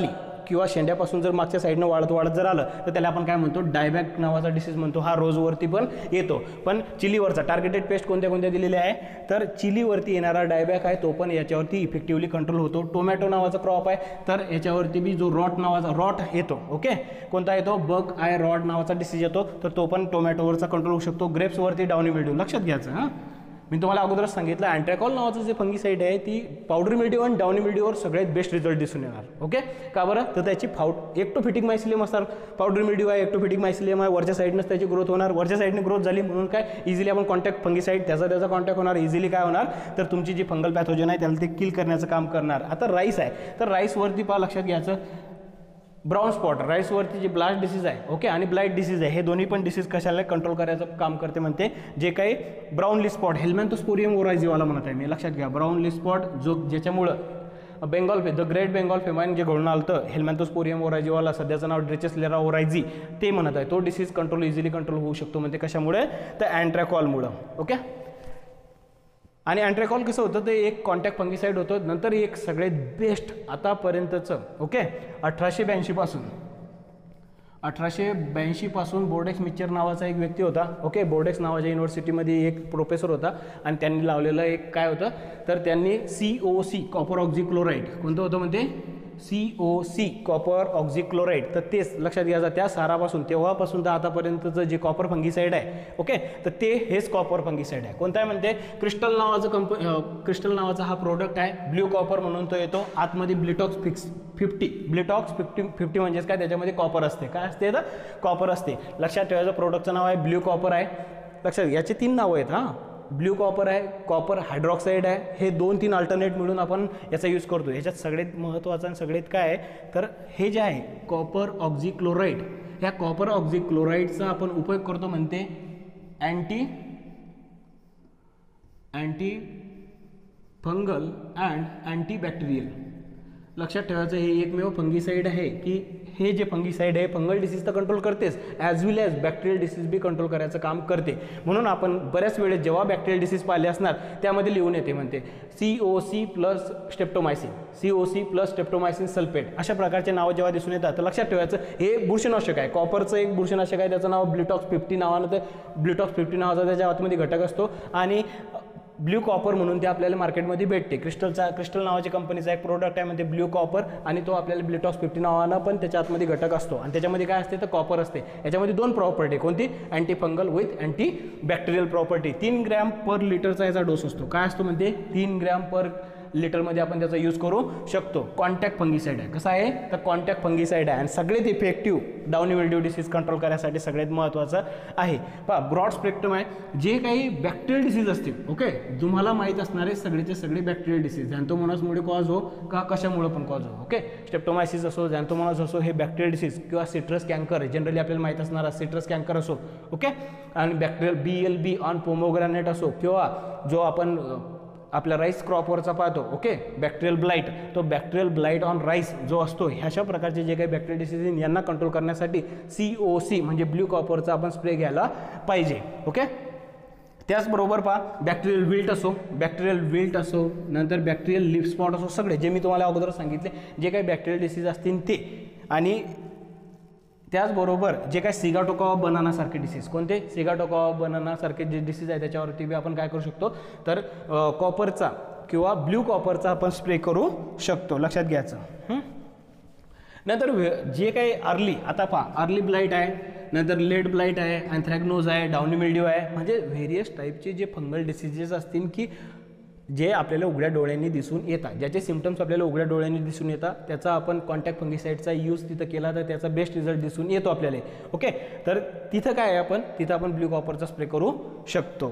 किंवा शेंड्यापासून जर मागच्या साईडनं वाढत वाढत जर आलं तर त्याला आपण काय म्हणतो, डायबॅक नावाचा डिसीज म्हणतो. हा रोजवरती पण येतो. पण चिलीवरचा टार्गेटेड पेस्ट कोणत्या कोणत्या दिलेल्या आहे, तर चिलीवरती येणारा डायबॅक आहे तो पण याच्यावरती इफेक्टिव्हली कंट्रोल होतो. टोमॅटो नावाचा क्रॉप आहे तर याच्यावरती बी जो रॉट येतो, ओके, कोणता येतो, बग आय रॉट नावाचा डिसीज येतो, तर तो पण टोमॅटोवरचा कंट्रोल होऊ शकतो. ग्रेप्सवरती डाउनी मिल्ड्यू लक्षात घ्यायचं. हां, मी तुम्हाला अगोदरच सांगितलं अँट्रॅकॉल नावाचं जे फंगीसाईड आहे ती पावडर मिल्ड्यू आणि डाउनी मिल्ड्यूवर सगळ्यात बेस्ट रिझल्ट दिसून येणार. ओके, का बरं, तर त्याची एक्टोफिटिक मायसिलियम असणार. पावडर मिल्ड्यू आहे, एक्टोफिटिक मायसिलियम आहे, वरच्या साईडनंच त्याची ग्रोथ होणार. वरच्या साईडने ग्रोथ झाली म्हणून काय, इझिली आपण कॉन्टॅक्ट फंगीसाईड त्याचा कॉन्टॅक्ट होणार. इझिली काय होणार, तर तुमची जी फंगल पॅथोजन आहे त्याला ते किल करण्याचं काम करणार. आता राईस आहे तर राईसवरती लक्षात घ्यायचं ब्राऊन स्पॉट, राईसवरती जे ब्लास्ट डिसीज आहे, ओके, आणि ब्लाइट डिसीज आहे, हे दोन्ही पण डिसीज कशाला कंट्रोल करायचं काम करते म्हणते. जे काही ब्राऊन ली स्पॉट, हेल्मॅन्थोस्पोरियम ओरायझीवाला म्हणत आहे मी, लक्षात घ्या. ब्राऊन ली स्पॉट ज्याच्यामुळं द ग्रेट बेंगॉल फेमाइन जे घडून आलं हेल्मॅन्थोस्पोरियम ओरायझीवाला, सध्याचं नाव ड्रेचेसलेरा ओरायझी, ते म्हणत आहे. तो डिसीज इझिली कंट्रोल होऊ शकतो म्हणते. कशामुळे, तर अँट्रॅकॉलमुळं. ओके, आणि अँट्रॅकॉल कसं होतं, ते एक कॉन्टॅक्ट फंगीसाईड होतं. नंतर एक सगळ्यात बेस्ट आतापर्यंतचं, ओके, 1882 पासून बोर्डेक्स मिक्चर नावाचा एक व्यक्ती होता. ओके, बोर्डेक्स नावाच्या युनिव्हर्सिटीमध्ये एक प्रोफेसर होता आणि त्यांनी लावलेलं एक काय होतं, तर त्यांनी COC कॉपर ऑक्झिक्लोराइड, कोणतं होतं म्हणते, COC कॉपर ऑक्झिक्लोराइड, तर तेच लक्षात घ्यायचं. त्या सारापासून तेव्हापासून तर आतापर्यंतचं जे कॉपर फंगीसाईड आहे, ओके, तर ते हेच कॉपर फंगीसाईड आहे. कोणतं आहे म्हणते, क्रिस्टल नावाचा हा प्रोडक्ट आहे. ब्ल्यू कॉपर म्हणून तो येतो. आतमध्ये ब्लिटॉक्स 50 म्हणजेच काय, त्याच्यामध्ये कॉपर असते. काय असते, तर कॉपर असते. लक्षात ठेवायचं, प्रोडक्टचं नाव आहे ब्ल्यू कॉपर आहे. लक्षात, याचे 3 नावं आहेत. हां, ब्ल्यू कॉपर आहे, कॉपर हायड्रॉक्साईड आहे, हे 2-3 अल्टरनेट मिळून आपण याचा यूज करतो. ह्याच्यात सगळ्यात महत्त्वाचं आणि सगळ्यात काय आहे, तर हे जे आहे कॉपर ऑक्झिक्लोराइड, ह्या कॉपर ऑक्झिक्लोराइडचा आपण उपयोग करतो म्हणते अँटी फंगल अँड अँटीबॅक्टेरियल. लक्षात ठेवायचं, हे एकमेव फंगीसाईड आहे की हे जे फंगीसाईड आहे फंगल डिसीज तर कंट्रोल करतेच, as well as bacterial disease बी कंट्रोल करायचं काम करते. म्हणून आपण बऱ्याच वेळेस जेव्हा बॅक्टेरियल डिसीज पाहिले असणार त्यामध्ये लिहून येते म्हणते COC प्लस स्टेप्टोमायसिन सल्फेट, अशा प्रकारचे नावं जेव्हा दिसून येतात तर लक्षात ठेवायचं हे बुरशीनाशक आहे. कॉपरचं एक बुरशीनाशक आहे, त्याचं नाव ब्लिटॉक्स 50 नावानं, तर ब्लिटॉक्स 50 नावाचा त्याच्या आतमध्ये घटक असतो. आणि ब्ल्यू कॉपर म्हणून ते आपल्याला मार्केटमध्ये भेटते. क्रिस्टल नावाच्या कंपनीचा एक प्रोडक्ट आहे म्हणजे ब्ल्यू कॉपर, आणि तो आपल्याला ब्लिटॉक्स 50 नावानं पण त्याच्या आतमध्ये घटक असतो. आणि त्याच्यामध्ये काय असते, तर कॉपर असते. याच्यामध्ये 2 प्रॉपर्टी, कोणती, anti fungal with anti bacterial property. 3 gram per लिटरचा याचा डोस असतो. काय असतो म्हणते, 3 ग्रॅम पर लिटरमध्ये आपण त्याचा यूज करू शकतो. कॉन्टॅक्ट फंगीसाईड आहे. कसं आहे, तर कॉन्टॅक्ट फंगीसाईड आहे आणि सगळ्यात effective downy mildew disease control करण्यासाठी सगळ्यात महत्त्वाचं आहे. पहा, ब्रॉड स्पेक्ट्रम आहे. जे काही बॅक्टेरियल डिसीज असतील, ओके, तुम्हाला माहीत असणारे सगळेचे सगळे बॅक्टेरियल डिसीज, झॅन्थोमोनासमुळे कॉज हो का कशामुळे पण कॉज हो, ओके, स्टेप्टोमायसिस असो, झॅन्थोमोनास असो, हे बॅक्टेरियल डिसीज, किंवा सिट्रस कॅन्कर, जनरली आपल्याला माहीत असणारा सिट्रस कॅन्कर असो, ओके, आणि बॅक्टेरियल BLB ऑन पोमोग्रॅनेट असो, किंवा जो आपण आपल्या राईस क्रॉपवरचा पाहतो, ओके, बॅक्टेरियल ब्लाइट, तो बॅक्टेरियल ब्लाइट ऑन राईस जो असतो, ह्याशा प्रकारचे जे काही बॅक्टेरियल डिसीज यांना कंट्रोल करण्यासाठी COC म्हणजे ब्ल्यू कॉपरचा आपण स्प्रे घ्यायला पाहिजे. ओके, त्याचबरोबर पहा, बॅक्टेरियल विल्ट असो, नंतर बॅक्टेरियल लिफ स्पॉट असो, सगळे जे मी तुम्हाला अगोदर सांगितले जे काही बॅक्टेरियल डिसीज असतील ते, आणि त्याचबरोबर जे काही सिगाटोकावा बनानासारखे डिसीज, कोणते, सिगाटोकावा बनानासारखे जे डिसीज आहे त्याच्यावरती बी आपण काय करू शकतो, तर कॉपरचा किंवा ब्ल्यू कॉपरचा आपण स्प्रे करू शकतो. लक्षात घ्यायचं. नंतर जे काही आता पहा, अर्ली ब्लाइट आहे, नंतर लेट ब्लाइट आहे, अँथ्रॅक्नोज आहे, डाउनी मिल्ड्यू आहे, म्हणजे व्हेरियस टाईपचे जे फंगल डिसीजेस असतील की जे आपल्याला उघड्या डोळ्यांनी दिसून येतात, ज्याचे सिम्पटम्स आपल्याला उघड्या डोळ्यांनी दिसून येतात, त्याचा आपण कॉन्टॅक्ट फंगीसाईडचा यूज तिथं केला तर त्याचा बेस्ट रिझल्ट दिसून येतो आपल्याला. ओके, तर तिथं काय आहे, तिथं आपण ब्ल्यू कॉपरचा स्प्रे करू शकतो.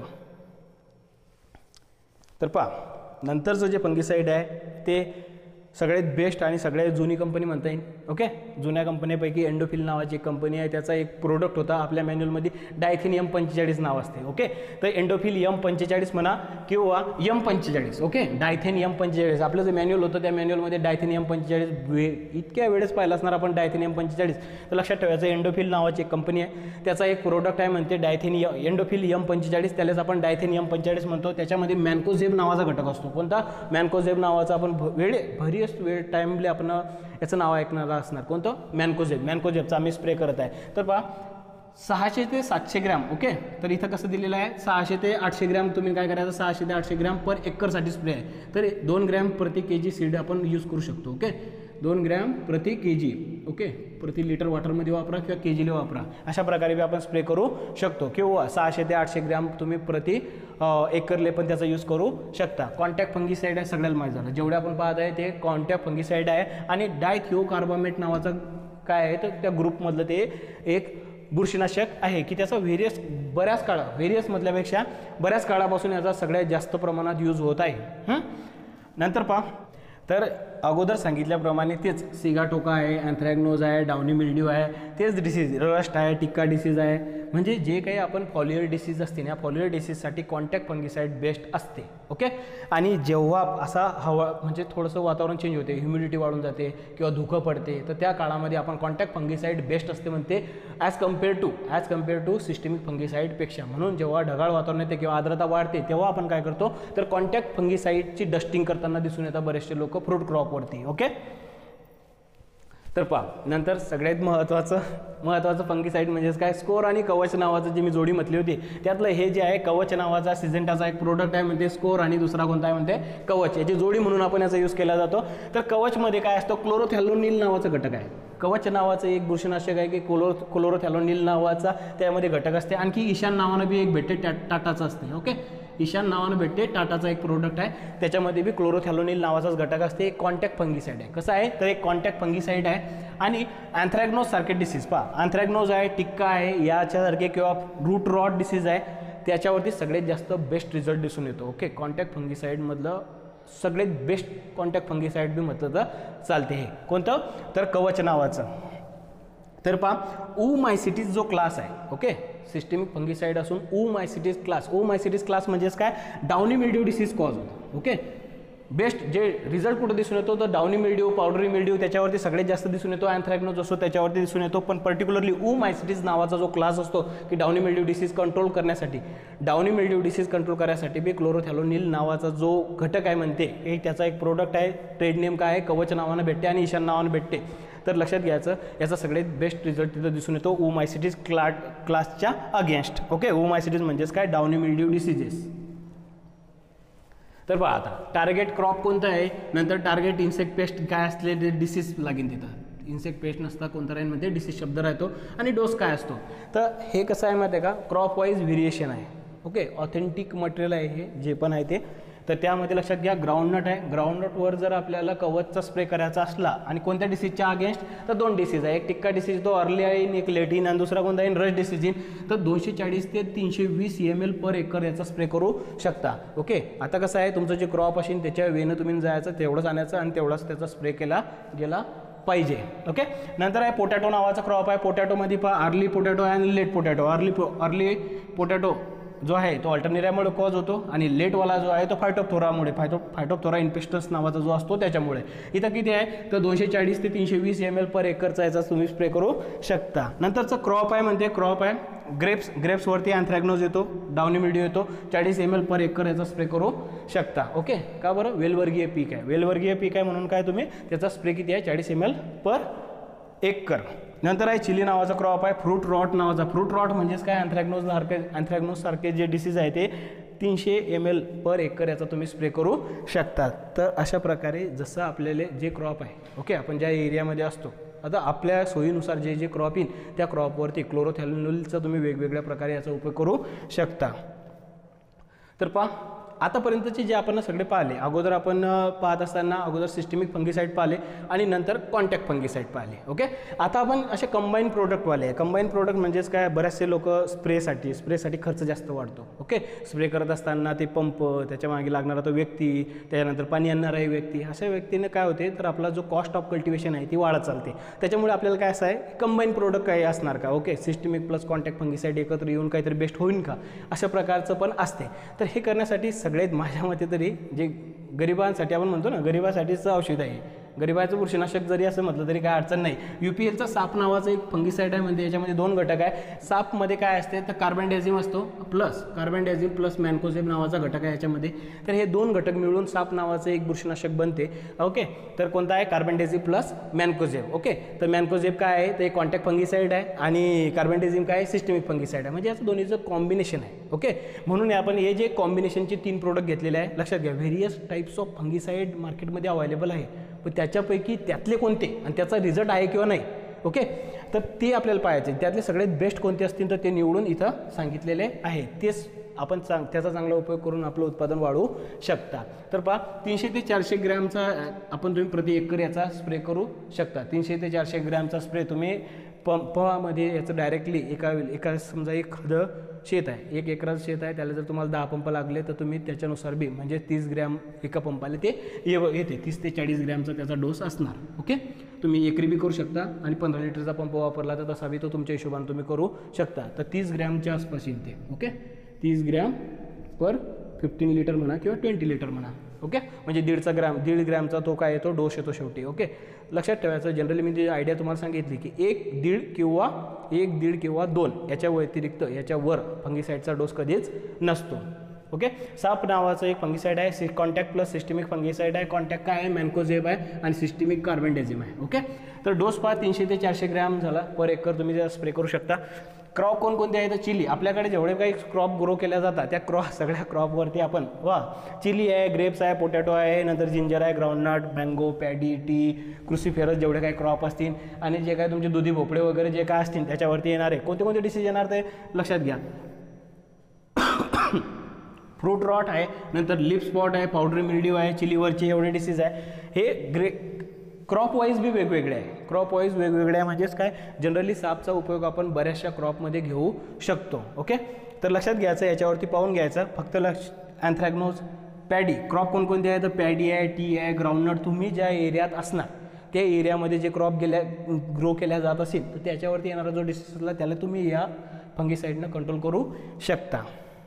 तर पहा, नंतरचं जे फंगीसाईड आहे ते सगळ्यात बेस्ट आणि सगळ्यात जुनी कंपनी म्हणता येईल. ओके, जुन्या कंपनीपैकी एंडोफिल नावाची एक कंपनी आहे, त्याचा एक प्रोडक्ट होता आपल्या मॅन्युअलमध्ये, डायथेनियम 45 नाव असते. ओके, तर एंडोफिल M45 म्हणा किंवा M45. ओके, डायथेनियम 45 आपलं जे मॅन्युअल होतं त्या मॅन्युअलमध्ये डायथेनियम 45 इतक्या वेळेस पाहिलं असणार आपण डायथेनियम 45. तर लक्षात ठेवायचं, एंडोफिल नावाची एक कंपनी आहे, त्याचा एक प्रोडक्ट आहे म्हणते एंडोफिल M45, त्यालाच आपण डायथेनियम 45 म्हणतो. त्याच्यामध्ये मॅन्कोझेब नावाचा घटक असतो. कोणता, मॅन्कोझेब नावाचा आपण व्हेरियस व्हेरियस टाईमली आपण याचं नाव ऐकणार असणार. कोणतं? मॅनकोझेब. मॅनकोझेबचा आम्ही स्प्रे करत आहे. तर पहा 600 ते 700 ग्रॅम. ओके, तर इथं कसं दिलेलं आहे 600 ते 800 ग्रॅम. तुम्ही काय करायचं 600 ते 800 ग्रॅम पर एकरसाठी स्प्रे आहे. तर 2 ग्रॅम प्रति kg सीड आपण यूज करू शकतो. ओके, 2 ग्रॅम प्रति kg. ओके, प्रति लिटर वॉटरमध्ये वापरा किंवा kgला वापरा. अशा प्रकारे आपण स्प्रे करू शकतो. किंवा 600 ते 800 ग्रॅम तुम्ही प्रति एकरले पण त्याचा यूज करू शकता. कॉन्टॅक्ट फंगीसाईड आहे, सगळ्याला माहीत झालं. जेवढे आपण पाहत आहे ते कॉन्टॅक्ट फंगीसाईड आहे. आणि डायथिओकार्बामेट नावाचं काय आहे तर त्या ग्रुपमधलं ते एक बुरशीनाशक आहे की त्याचा व्हेरियस मधल्यापेक्षा बऱ्याच काळापासून याचा सगळ्यात जास्त प्रमाणात यूज होत आहे. नंतर पहा, तर अगोदर सांगितल्याप्रमाणे तेच सिगाटोका आहे, अँथ्रॅक्नोज आहे, डाउनी मिल्ड्यू आहे, तेच डिसीज, रस्ट आहे, टिक्का डिसीज आहे. म्हणजे जे काही आपण फॉलियर डिसीज असते ना, फॉलियर डिसीजसाठी कॉन्टॅक्ट फंगीसाईड बेस्ट असते. ओके, आणि जेव्हा असा हवा म्हणजे थोडंसं वातावरण चेंज होते, ह्युमिडिटी वाढून जाते किंवा धुकं पडते, तर त्या काळामध्ये आपण कॉन्टॅक्ट फंगीसाईड बेस्ट असते म्हणते ॲज कम्पेअर टू सिस्टेमिक फंगीसाईडपेक्षा. म्हणून जेव्हा ढगाळ वातावरण येते किंवा आर्द्रता वाढते तेव्हा आपण काय करतो तर कॉन्टॅक्ट फंगीसाईडची डस्टिंग करताना दिसून येतात बरेचसे लोक फ्रूट क्रॉपवरती. ओके, तर पहा नंतर सगळ्यात महत्त्वाचं फंगीसाईड म्हणजेच काय, स्कोर आणि कवच नावाचं जे मी जोडी म्हटली होती त्यातलं हे जे आहे कवच नावाचा सिजेंटाचा एक प्रोडक्ट आहे म्हणते स्कोर, आणि दुसरा कोणता आहे म्हणते कवच. याची जोडी म्हणून आपण याचा यूज केला जातो. तर कवचमध्ये काय असतं, क्लोरोथॅलोनिल नावाचा घटक आहे. कवच नावाचं एक बुरशीनाशक आहे की क्लोरोथॅलोनिल नावाचा त्यामध्ये घटक असते. आणखी ईशान नावानं बी एक भेटते, टाटाचं असते. ओके, ईशान नावानं भेटते, टाटाचा एक प्रोडक्ट आहे, त्याच्यामध्ये बी क्लोरोथॅलोनिल नावाचाच घटक असते. एक कॉन्टॅक्ट फंगीसाईड आहे. कसं आहे तर एक कॉन्टॅक्ट फंगीसाईड आहे. आणि अँथ्रॅक्नोज सारखे डिसीज पहा, अँथ्रॅक्नोज आहे, टिक्का आहे, याच्यासारखे किंवा रूट रॉट डिसीज आहे, त्याच्यावरती सगळ्यात जास्त बेस्ट रिझल्ट दिसून येतो. ओके, कॉन्टॅक्ट फंगीसाईडमधलं सगळ्यात बेस्ट कॉन्टॅक्ट फंगीसाईड बी म्हटलं तर चालते. हे कोणतं तर कवच नावाचं. तर पहा ओमायसिटीज जो क्लास आहे, ओके, सिस्टेमिक फंगीसाईड असून ओमायसिटीज क्लास म्हणजेच काय, डाउनी मिल्ड्यू डिसीज कॉज होतो. ओके, बेस्ट जे रिझल्ट कुठं दिसून येतो तर डाउनी मिल्ड्यू, पावडरी मिल्ड्यू त्याच्यावरती सगळ्यात जास्त दिसून येतो. अँथ्रॅक्नोज असतो त्याच्यावरती दिसून येतो. पण पर्टिक्युलरली ओमायसिटीज नावाचा जो क्लास असतो की डाउनी मिल्ड्यू डिसीज कंट्रोल करण्यासाठी बी क्लोरोथॅलोनिल नावाचा जो घटक आहे म्हणते हे त्याचा एक प्रोडक्ट आहे. ट्रेड नेम काय आहे, कवच नावानं भेटते आणि ईशान नावानं भेटते. तर लक्षात घ्यायचं याचा सगळ्यात बेस्ट रिझल्ट तिथं दिसून येतो ओमायसिटीज क्लासच्या अगेन्स्ट. ओके, ओमायसिटीज म्हणजेच काय, डाउनी मिल्ड्यू डिसीजेस. तर पहा आता टार्गेट क्रॉप कोणतं आहे, नंतर टार्गेट इन्सेक्ट पेस्ट काय असले ते डिसीज लागेल तिथं. इन्सेक्ट पेस्ट नसता कोणता राहील म्हणजे डिसीज शब्द राहतो. आणि डोस काय असतो तर हे कसं आहे माहिती आहे का, क्रॉप वाईज व्हेरिएशन आहे. ओके, ऑथेंटिक मटेरियल आहे हे जे पण आहे ते. तर त्यामध्ये लक्षात घ्या ग्राउंडनट आहे. ग्राउंडनटवर जर आपल्याला कवचचा स्प्रे करायचा असला आणि कोणत्या डिसीजच्या अगेन्स्ट तर 2 डिसीज आहे. एक टिक्का डिसीज तो अर्ली येईन, एक लेट येईन, आणि दुसरा कोणता येईन रश डिसीज येईन. तर 240 ते 320 ml पर एकर याचा स्प्रे करू शकता. ओके, आता कसं आहे तुमचं जे क्रॉप असेल त्याच्या वेनं तुम्ही जायचं तेवढंच आणायचं आणि तेवढाच त्याचा स्प्रे केला गेला पाहिजे. ओके, नंतर आहे पोटॅटो नावाचा क्रॉप आहे. पोटॅटोमध्ये पहा अर्ली पोटॅटो आणि लेट पोटॅटो. अर्ली पोटॅटो जो आहे तो अल्टरनेरियामुळे कॉज होतो आणि लेटवाला जो आहे तो फायटोप्थोरा इन्फेस्टस नावाचा जो असतो त्याच्यामुळे. इथं किती आहे तर 240 ते 320 ml पर एकरचा याचा तुम्ही स्प्रे करू शकता. नंतरचं क्रॉप आहे म्हणते क्रॉप आहे ग्रेप्सवरती अँथ्रॅक्नोज येतो, डाउनी मिल्ड्यू येतो, 40 ml पर एकर याचा स्प्रे करू शकता. ओके, का बरं, वेलवर्गीय पीक आहे म्हणून काय तुम्ही त्याचा स्प्रे किती आहे 40 ml पर एकर. नंतर आहे चिली नावाचा क्रॉप आहे. फ्रूट रॉट नावाचा. फ्रूट रॉट म्हणजेच काय, अँथ्रॅक्नोज सारखे जे डिसीज आहे ते 300 ml पर एकर याचा तुम्ही स्प्रे करू शकता. तर अशा प्रकारे जसं आपल्याला जे क्रॉप आहे, ओके, आपण ज्या एरियामध्ये असतो आता आपल्या सोयीनुसार जे क्रॉप येईल त्या क्रॉपवरती क्लोरोथॅलोनिलचा तुम्ही वेगवेगळ्या प्रकारे याचा उपयोग करू शकता. तर पहा आतापर्यंतचे जे आपण सगळे पाहिले, अगोदर आपण पाहत असताना अगोदर सिस्टेमिक फंगीसाईड पाहिले आणि नंतर कॉन्टॅक्ट फंगीसाईड पाहिले. ओके, आता आपण असे कंबाईन प्रोडक्टवाले आहे. कंबाईन प्रोडक्ट म्हणजेच काय, बरेचसे लोक स्प्रेसाठी खर्च जास्त वाढतो. ओके, स्प्रे करत असताना ते पंप, त्याच्या मागे लागणारा तो व्यक्ती, त्याच्यानंतर पाणी आणणाराही व्यक्ती, अशा व्यक्तीने काय होते तर आपला जो कॉस्ट ऑफ कल्टिवेशन आहे ती वाढत चालते. त्याच्यामुळे आपल्याला काय असं आहे कंबाईन प्रोडक्ट काही असणार का, okay, systemic plus contact fungicide एकत्र येऊन काहीतरी बेस्ट होईल का, अशा प्रकारचं पण असते. तर हे करण्यासाठी सगळ्यात माझ्या मते तरी जे गरिबांसाठी आपण म्हणतो ना गरिबासाठीचं औषध आहे गरिबाचं बुरशीनाशक जरी असं म्हटलं तरी काय अडचण नाही. UPLचा साप नावाचं एक फंगिसाईड आहे, म्हणजे याच्यामध्ये 2 घटक आहे. सापमध्ये काय असते तर कार्बेंडाझिम असतो प्लस कार्बेंडाझिम प्लस मॅन्कोझेब नावाचा घटक आहे याच्यामध्ये. तर हे 2 घटक मिळून साप नावाचं एक बुरशीनाशक बनते. ओके, तर कोणता आहे कार्बेंडाझिम प्लस मॅन्कोझेब. ओके, तर मॅन्कोझेब काय आहे ते कॉन्टॅक्ट फंगिसाईड आहे आणि कार्बेंडाझिम काय आहे सिस्टमिक फंगिसाईड आहे, म्हणजे याचं दोन्हीचं कॉम्बिनेशन आहे. ओके, म्हणून आपण हे जे कॉम्बिनेशनचे 3 प्रोडक्ट घेतलेले आहे. लक्षात घ्या, व्हेरियस टाईप्स ऑफ फंगिसाईड मार्केटमध्ये अवेलेबल आहे, पण त्याच्यापैकी त्यातले कोणते आणि त्याचा रिझल्ट आहे किंवा नाही. ओके, तर ते आपल्याला पाहायचे. त्यातले सगळ्यात बेस्ट कोणते असतील तर ते निवडून इथं सांगितलेले आहे. तेच आपण त्याचा चांगला उपयोग करून आपलं उत्पादन वाढवू शकता. तर पहा 300 ते 400 ग्रॅमचा आपण तुम्ही प्रति एकर याचा स्प्रे करू शकता. 300 ते 400 ग्रॅमचा स्प्रे तुम्ही पंपामध्ये याचं डायरेक्टली एका समजा एक खदं शेत आहे, 1 एकराचं शेत आहे, त्याला जर तुम्हाला 10 पंप लागले तर तुम्ही त्याच्यानुसार बी म्हणजे 30 ग्रॅम एका पंपाला ते येते. 30 ते 40 ग्रॅमचा त्याचा डोस असणार. ओके, तुम्ही एकरी बी करू शकता आणि 15 लिटरचा पंप वापरला तर तसा बी तो तुमच्या हिशोबाने तुम्ही करू शकता. तर 30 ग्रॅमच्या आसपास येईल ते. ओके, 30 ग्रॅम पर 15 लिटर म्हणा किंवा 20 लिटर म्हणा. ओके, म्हणजे 1.5 ग्रॅमचा तो काय येतो डोस येतो शेवटी. ओके, लक्षात ठेवायचं. जनरली मी जी आयडिया तुम्हाला सांगितली की 1.5 किंवा 2 याच्या व्यतिरिक्त याच्यावर फंगिसाईडचा डोस कधीच नसतो. ओके, साप नावाचं एक फंगिसाईड आहे, कॉन्टॅक्ट प्लस सिस्टमिक फंगिसाईड आहे. कॉन्टॅक्ट काय आहे मॅन्कोझेब आहे आणि सिस्टमिक कार्बेंडाझिम आहे. ओके, तर डोस पहा 300 ते 400 ग्रॅम झाला पर एकर तुम्ही स्प्रे करू शकता. क्रॉप कोणकोणते आहे तर चिली. आपल्याकडे जेवढे काही क्रॉप ग्रो केल्या जातात त्या सगळ्या क्रॉपवरती आपण चिली आहे, ग्रेप्स आहे, पोटॅटो आहे, नंतर जिंजर आहे, groundnut, mango, paddy, tea, cruciferous जेवढे काही क्रॉप असतील आणि जे काही तुमचे दुधी भोपळे वगैरे जे काय असतील त्याच्यावरती येणारे कोणते कोणते डिसीज येणार ते लक्षात घ्या. फ्रूट रॉट आहे, नंतर लिप स्पॉट आहे, पावडरी मिल्ड्यू आहे, चिलीवरचे एवढे डिसीज आहे. हे क्रॉप वाईज बी वेगवेगळे आहे. क्रॉप वाईज वेगवेगळे आहे म्हणजेच काय जनरली सापचा उपयोग आपण बऱ्याचशा क्रॉपमध्ये घेऊ शकतो. ओके, तर लक्षात घ्यायचं, याच्यावरती पाहून घ्यायचं फक्त. अँथ्रॅक्नोज, पॅडी क्रॉप कोणते आहे तर पॅडी आहे, टी आहे, ग्राउंडनट. तुम्ही ज्या एरियात असणार त्या एरियामध्ये जे क्रॉप ग्रो केल्या जात असेल तर त्याच्यावरती येणारा जो डिसीज असला त्याला तुम्ही या फंगिसाईडनं कंट्रोल करू शकता.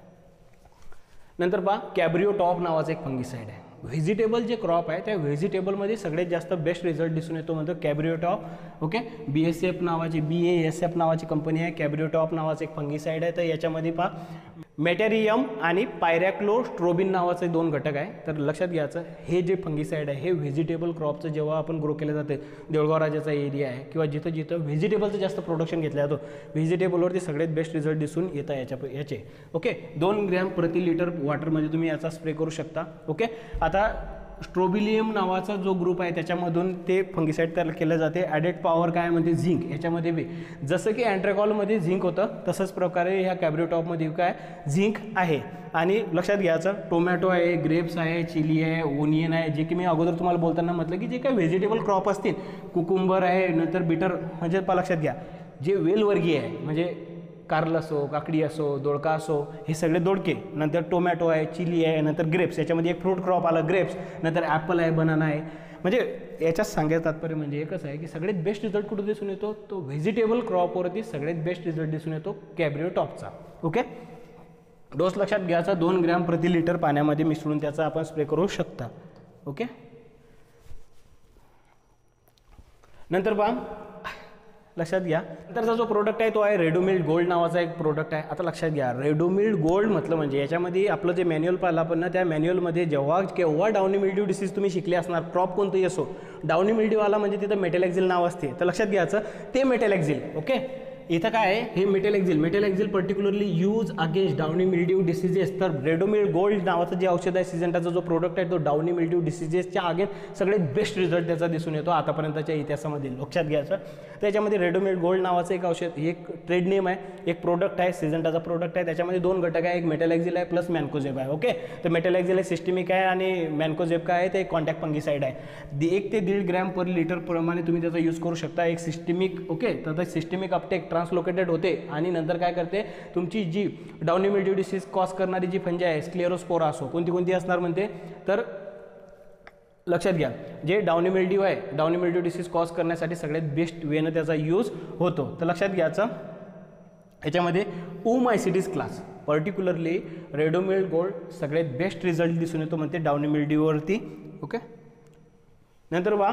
नंतर पहा कॅब्रिओ टॉप नावाचं एक फंगिसाईड आहे. व्हेजिटेबल जे क्रॉप आहे त्या व्हेजिटेबलमध्ये सगळ्यात जास्त बेस्ट रिझल्ट दिसून येतो म्हणतो कॅब्रिओ टॉप. ओके, BASF नावाची कंपनी आहे. कॅब्रिओ टॉप नावाचं एक फंगिसाईड आहे. तर याच्यामध्ये पहा मेटॅरियम आणि पायरॅक्लोस्ट्रोबिन नावाचे 2 घटक आहे. तर लक्षात घ्यायचं, हे जे फंगिसाईड आहे हे व्हेजिटेबल क्रॉपचं जेव्हा आपण ग्रो केलं जाते, देऊळगाव राजाचा एरिया आहे किंवा जिथं जिथं व्हेजिटेबलचं जास्त प्रोडक्शन घेतलं जातो व्हेजिटेबलवरती सगळ्यात बेस्ट रिझल्ट दिसून येतात याचे. ओके, 2 ग्रॅम प्रति लिटर वॉटरमध्ये तुम्ही याचा स्प्रे करू शकता. ओके, आता स्ट्रोबिलियम नावाचा जो ग्रुप आहे त्याच्यामधून ते फंगिसाईड तयार केलं जाते. ॲडेड पॉवर काय म्हणते झिंक. याच्यामध्ये बी जसं की अँट्रॅकॉलमध्ये झिंक होतं तसंच प्रकारे ह्या कॅब्रिओ टॉपमध्ये काय झिंक आहे. आणि लक्षात घ्यायचं टोमॅटो आहे, ग्रेप्स आहे, चिली आहे, ओनियन आहे, जे की मी अगोदर तुम्हाला बोलताना म्हटलं की जे काही व्हेजिटेबल क्रॉप असतील, कुकुंबर आहे, नंतर बिटर म्हणजे लक्षात घ्या जे वेलवर्गीय आहे म्हणजे कारल असो, काकडी असो, दोडका असो, हे सगळे दोडके. नंतर टोमॅटो आहे, चिली आहे, नंतर ग्रेप्स. याच्यामध्ये एक फ्रूट क्रॉप आला ग्रेप्स, नंतर ॲपल आहे, बनाना आहे. म्हणजे याच्यात सांगायचं तात्पर्य म्हणजे एकच आहे की सगळ्यात बेस्ट रिझल्ट कुठे दिसून येतो तो व्हेजिटेबल क्रॉपवरती सगळ्यात बेस्ट रिझल्ट दिसून येतो कॅब्रिओ टॉपचा. ओके, डोस लक्षात घ्यायचा 2 ग्रॅम प्रति लिटर पाण्यामध्ये मिसळून त्याचा आपण स्प्रे करू शकता. ओके, नंतर पहा लक्षात घ्या नंतरचा जो प्रोडक्ट आहे तो आहे रेडोमिल्ड गोल्ड नावाचा एक प्रोडक्ट आहे. आता लक्षात घ्या रेडोमिल्ड गोल्ड म्हटलं म्हणजे याच्यामध्ये आपलं जे मॅन्युअल पाहिलं आपण ना त्या मॅन्युअलमध्ये केव्हा डाउनी मिल्ड्यू डिसीज तुम्ही शिकले असणार क्रॉप कोणतंही असो डाउनी मिल्ड्यू आला म्हणजे तिथं मेटॅलेक्झिल नाव असते. तर लक्षात घ्यायचं ते मेटॅलेक्झिल. ओके, इथं काय आहे हे metalaxyl particularly use against downy mildew diseases. तर रेडोमिल्ड गोल्ड नावाचं जे औषध आहे सिजंटाचा जो प्रोडक्ट आहे तो डाउनी मिल्ड्यू डिसीजेसच्या अगेन्स्ट सगळ्यात बेस्ट रिझल्ट त्याचा दिसून येतो आतापर्यंतच्या इतिहासामध्ये. लक्षात घ्यायचं त्याच्यामध्ये रेडोमिल्ड गोल्ड नावाचं एक औषध एक ट्रेड नेम आहे, एक प्रोडक्ट आहे, सिजंटाचा प्रोडक्ट आहे. त्याच्यामध्ये 2 घटक आहे, एक मेटॅलेक्झिल आहे प्लस मॅन्कोझेब आहे. ओके, तर मेटॅलेक्झिल आहे सिस्टमिक आहे आणि मॅन्कोझेब काय आहे ते कॉन्टॅक्ट फंगिसाईड आहे. 1 ते 1.5 ग्रॅम पर लिटर प्रमाणे तुम्ही त्याचा यूज करू शकता. एक सिस्टमिक ओके, तर सिस्टमिक अपटेक ट्रान्सलोकेटेड होते आणि नंतर काय करते तुमची जी डाउनी मिल्ड्यू डिसीज कॉज करणारी जी फंजी आहे स्क्लेरोस्पोरा असो कोणती असणार म्हणते तर लक्षात घ्या जे डाउनी मिल्ड्यू आहे डाउनी मिल्ड्यू डिसीज कॉज करण्यासाठी सगळ्यात बेस्ट वेनं त्याचा यूज होतो. तर लक्षात घ्यायचं याच्यामध्ये oomycetes class particularly Ridomil Gold सगळ्यात बेस्ट रिझल्ट दिसून येतो म्हणते डाउनी मिल्ड्यूवरती. ओके, नंतर बा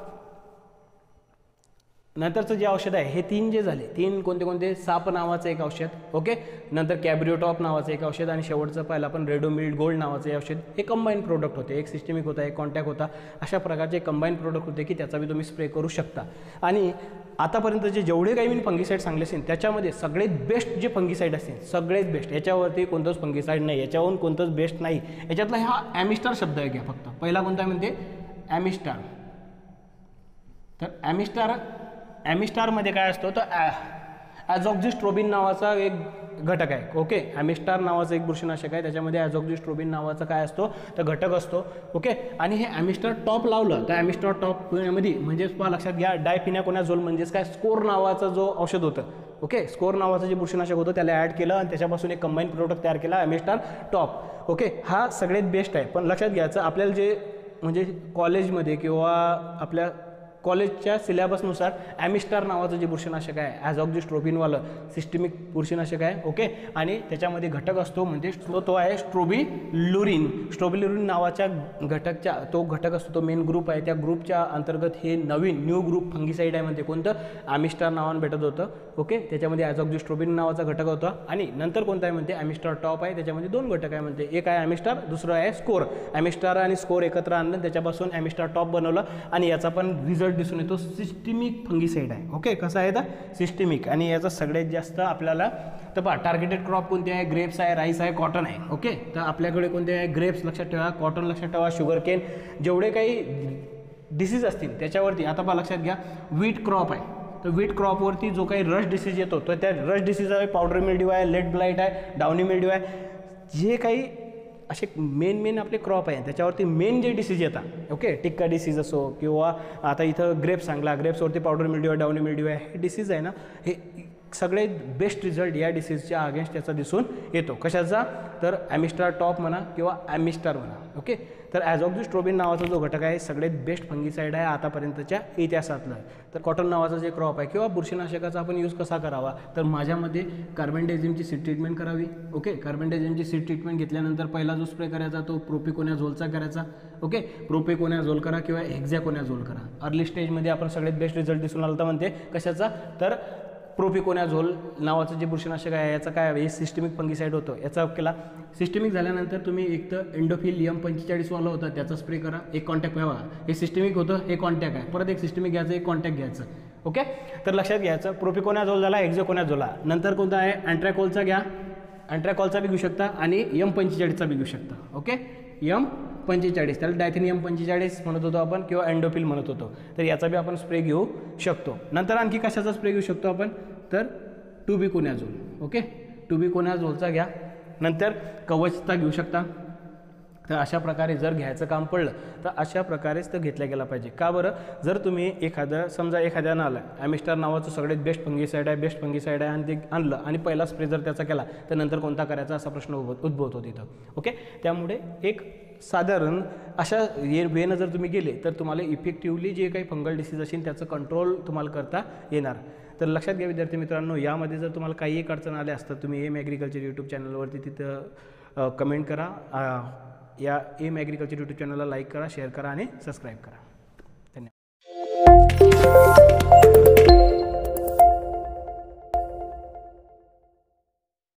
नंतरचं जे औषध आहे हे 3 जे झाले, 3 कोणते कोणते, साप नावाचं एक औषध, ओके, नंतर कॅब्रिओटॉप नावाचं एक औषध आणि शेवटचं पहिला पण रेडोमिल्ड गोल्ड नावाचं हे औषध. हे कंबाईन प्रोडक्ट होते, एक सिस्टमिक होता, एक कॉन्टॅक्ट होता, अशा प्रकारचे कंबाईन प्रोडक्ट होते की त्याचा बी तुम्ही स्प्रे करू शकता. आणि आतापर्यंत जेवढे काही मी फंगीसाईड सांगले असेल त्याच्यामध्ये सगळ्यात बेस्ट जे फंगीसाईड असेल, सगळ्यात बेस्ट, याच्यावरती कोणतंच फंगीसाईड नाही, याच्यावरून कोणतंच बेस्ट नाही. याच्यातला हा ॲमिस्टार शब्द आहे घ्या फक्त. पहिला कोणता म्हणते, ॲमिस्टार. तर ॲमिस्टारमध्ये काय असतो, तर ॲझॉक्झिस्ट्रोबिन नावाचा एक घटक आहे, ओके. ॲमिस्टार नावाचं एक बुरशीनाशक आहे, त्याच्यामध्ये ॲझॉक्झिस्ट्रोबिन नावाचा काय असतो, तर घटक असतो, ओके. आणि हे ॲमिस्टार टॉप लावलं तर ॲमिस्टार टॉप पिण्यामध्ये म्हणजेच पहा लक्षात घ्या, डायफिनाकोनाझोल म्हणजेच काय, स्कोर नावाचा जो औषध होतं, ओके, स्कोर नावाचं जे बुरशीनाशक होतं त्याला ॲड केलं आणि त्याच्यापासून एक कंबाईन प्रोडक्ट तयार केला, ॲमिस्टार टॉप, ओके. हा सगळ्यात बेस्ट आहे. पण लक्षात घ्यायचं आपल्याला जे म्हणजे कॉलेजमध्ये किंवा आपल्या कॉलेजच्या सिलेबसनुसार ॲमिस्टार नावाचं जे बुरशीनाशक आहे, ॲझॉक्झिस्ट्रोबिनवालं सिस्टमिक बुरशीनाशक आहे, ओके. आणि त्याच्यामध्ये घटक असतो म्हणजे तो आहे स्ट्रोबिलुरिन. स्ट्रोबिलुरिन नावाच्या तो घटक असतो, तो मेन ग्रुप आहे. त्या ग्रुपच्या अंतर्गत हे न्यू ग्रुप फंगीसाईड आहे म्हणते, कोणतं, ॲमिस्टार नावानं भेटत होतं, ओके. त्याच्यामध्ये ॲझॉक्झिस्ट्रोबिन नावाचा घटक होता. आणि नंतर कोणता आहे म्हणते, ॲमिस्टार टॉप आहे, त्याच्यामध्ये 2 घटक आहे म्हणते, एक आहे ॲमिस्टार, दुसरं आहे स्कोर. ॲमिस्टार आणि स्कोर एकत्र आणलं, त्याच्यापासून ॲमिस्टार टॉप बनवलं आणि याचा पण रिझल्ट दिसून येतो. सिस्टमिक फंगीसाईड आहे, ओके. कसं आहे तर सिस्टमिक. आणि याचा सगळ्यात जास्त आपल्याला तर पहा टार्गेटेड क्रॉप कोणते आहे, ग्रेप्स आहे, राईस आहे, कॉटन आहे, ओके. तर आपल्याकडे कोणते आहे, ग्रेप्स लक्षात ठेवा, कॉटन लक्षात ठेवा, शुगर केन, जेवढे काही डिसीज असतील त्याच्यावरती. आता पहा लक्षात घ्या, व्हीट क्रॉप आहे, तर व्हीट क्रॉपवरती जो काही रश डिसीज येतो तर त्या रश डिसीज आहे, पावडर मिल्ड्यू आहे, लेट ब्लाइट आहे, डाउनी मिल्ड्यू आहे, जे काही असे मेन आपले क्रॉप आहे त्याच्यावरती मेन जे डिसीज येतात, ओके. टिक्का डिसीज असो किंवा आता इथं ग्रेप्स सांगला, ग्रेप्सवरती पावडर मिल्ड्यू आहे, डाउनी मिल्ड्यू आहे, हे डिसीज आहे ना, हे सगळे बेस्ट रिझल्ट या डिसीजच्या अगेन्स्ट त्याचा दिसून येतो. कशाचा, तर ॲमिस्टार टॉप म्हणा किंवा ॲमिस्टार म्हणा, ओके. तर ॲझॉक्झिस्ट्रोबिन नावाचा जो घटक आहे सगळ्यात बेस्ट फंगीसाईड आहे आतापर्यंतच्या इतिहासातलं. तर कॉटन नावाचा जे क्रॉप आहे किंवा बुरशीनाशकाचा आपण यूज कसा करावा, तर माझ्यामध्ये कार्बेंडाझिमची सीड ट्रीटमेंट करावी, ओके. कार्बेंडाझिमची सीड ट्रीटमेंट घेतल्यानंतर पहिला जो स्प्रे करायचा तो प्रोपिकोनॅझोलचा करायचा, ओके. प्रोपिकोनॅझोल करा किंवा हेक्झॅकोनॅझोल करा. अर्ली स्टेजमध्ये आपण सगळ्यात बेस्ट रिझल्ट दिसून आला तर म्हणते कशाचा, तर प्रोपिकोनॅझोल नावाचं जे बुरशीनाशक आहे याचा काय, हे सिस्टमिक फंगीसाईड होतं, याचा केला. सिस्टमिक झाल्यानंतर तुम्ही एक तर एंडोफिल M45 वाला होता त्याचा स्प्रे करा, एक कॉन्टॅक्ट व्हावा, हे सिस्टमिक होतं, हे कॉन्टॅक्ट आहे, परत एक सिस्टमिक घ्यायचं, एक कॉन्टॅक्ट घ्यायचं, ओके. तर लक्षात घ्यायचं, प्रोपिकोनॅझोल झाला, हेक्झॅकोनॅझोल. नंतर कोणता आहे, अँट्रॅकोलचा घ्या, अँट्रॅकॉलचा बी घेऊ शकता आणि M45चा बी घेऊ शकता, ओके. M45 त्याला डायथेनियम 45 म्हणत होतो आपण किंवा एंडोफिल म्हणत होतो, तर याचा बी आपण स्प्रे घेऊ शकतो. नंतर आणखी कशाचा स्प्रे घेऊ शकतो आपण, तर टुबिकोनॅझोल, ओके. टुबिकोनॅझोलचा घ्या. नंतर कवचचा घेऊ शकता. तर अशा प्रकारे जर घ्यायचं काम पडलं तर अशा प्रकारेच तर घेतल्या गेला पाहिजे. का बरं, जर तुम्ही समजा एखाद्यानं आलं, ॲमिस्टार नावाचं सगळ्यात बेस्ट फंगीसाईड आहे आणि ते आणलं आणि पहिला स्प्रे जर त्याचा केला तर नंतर कोणता करायचा असा प्रश्न उद्भवतो तिथं, ओके. त्यामुळे एक साधारण अशा वेनं जर तुम्ही गेले तर तुम्हाला इफेक्टिव्हली जे काही फंगल डिसीज असेल त्याचं कंट्रोल तुम्हाला करता येणार. तर लक्षात घ्या विद्यार्थी मित्रांनो, यामध्ये जर तुम्हाला काही एक अडचण आल्या असतात तुम्ही एम ॲग्रिकल्चर यूट्यूब चॅनलवरती तिथं कमेंट करा. या एम ॲग्रिकल्चर यूट्यूब चॅनलला लाईक करा, शेअर करा आणि सबस्क्राईब करा. धन्यवाद.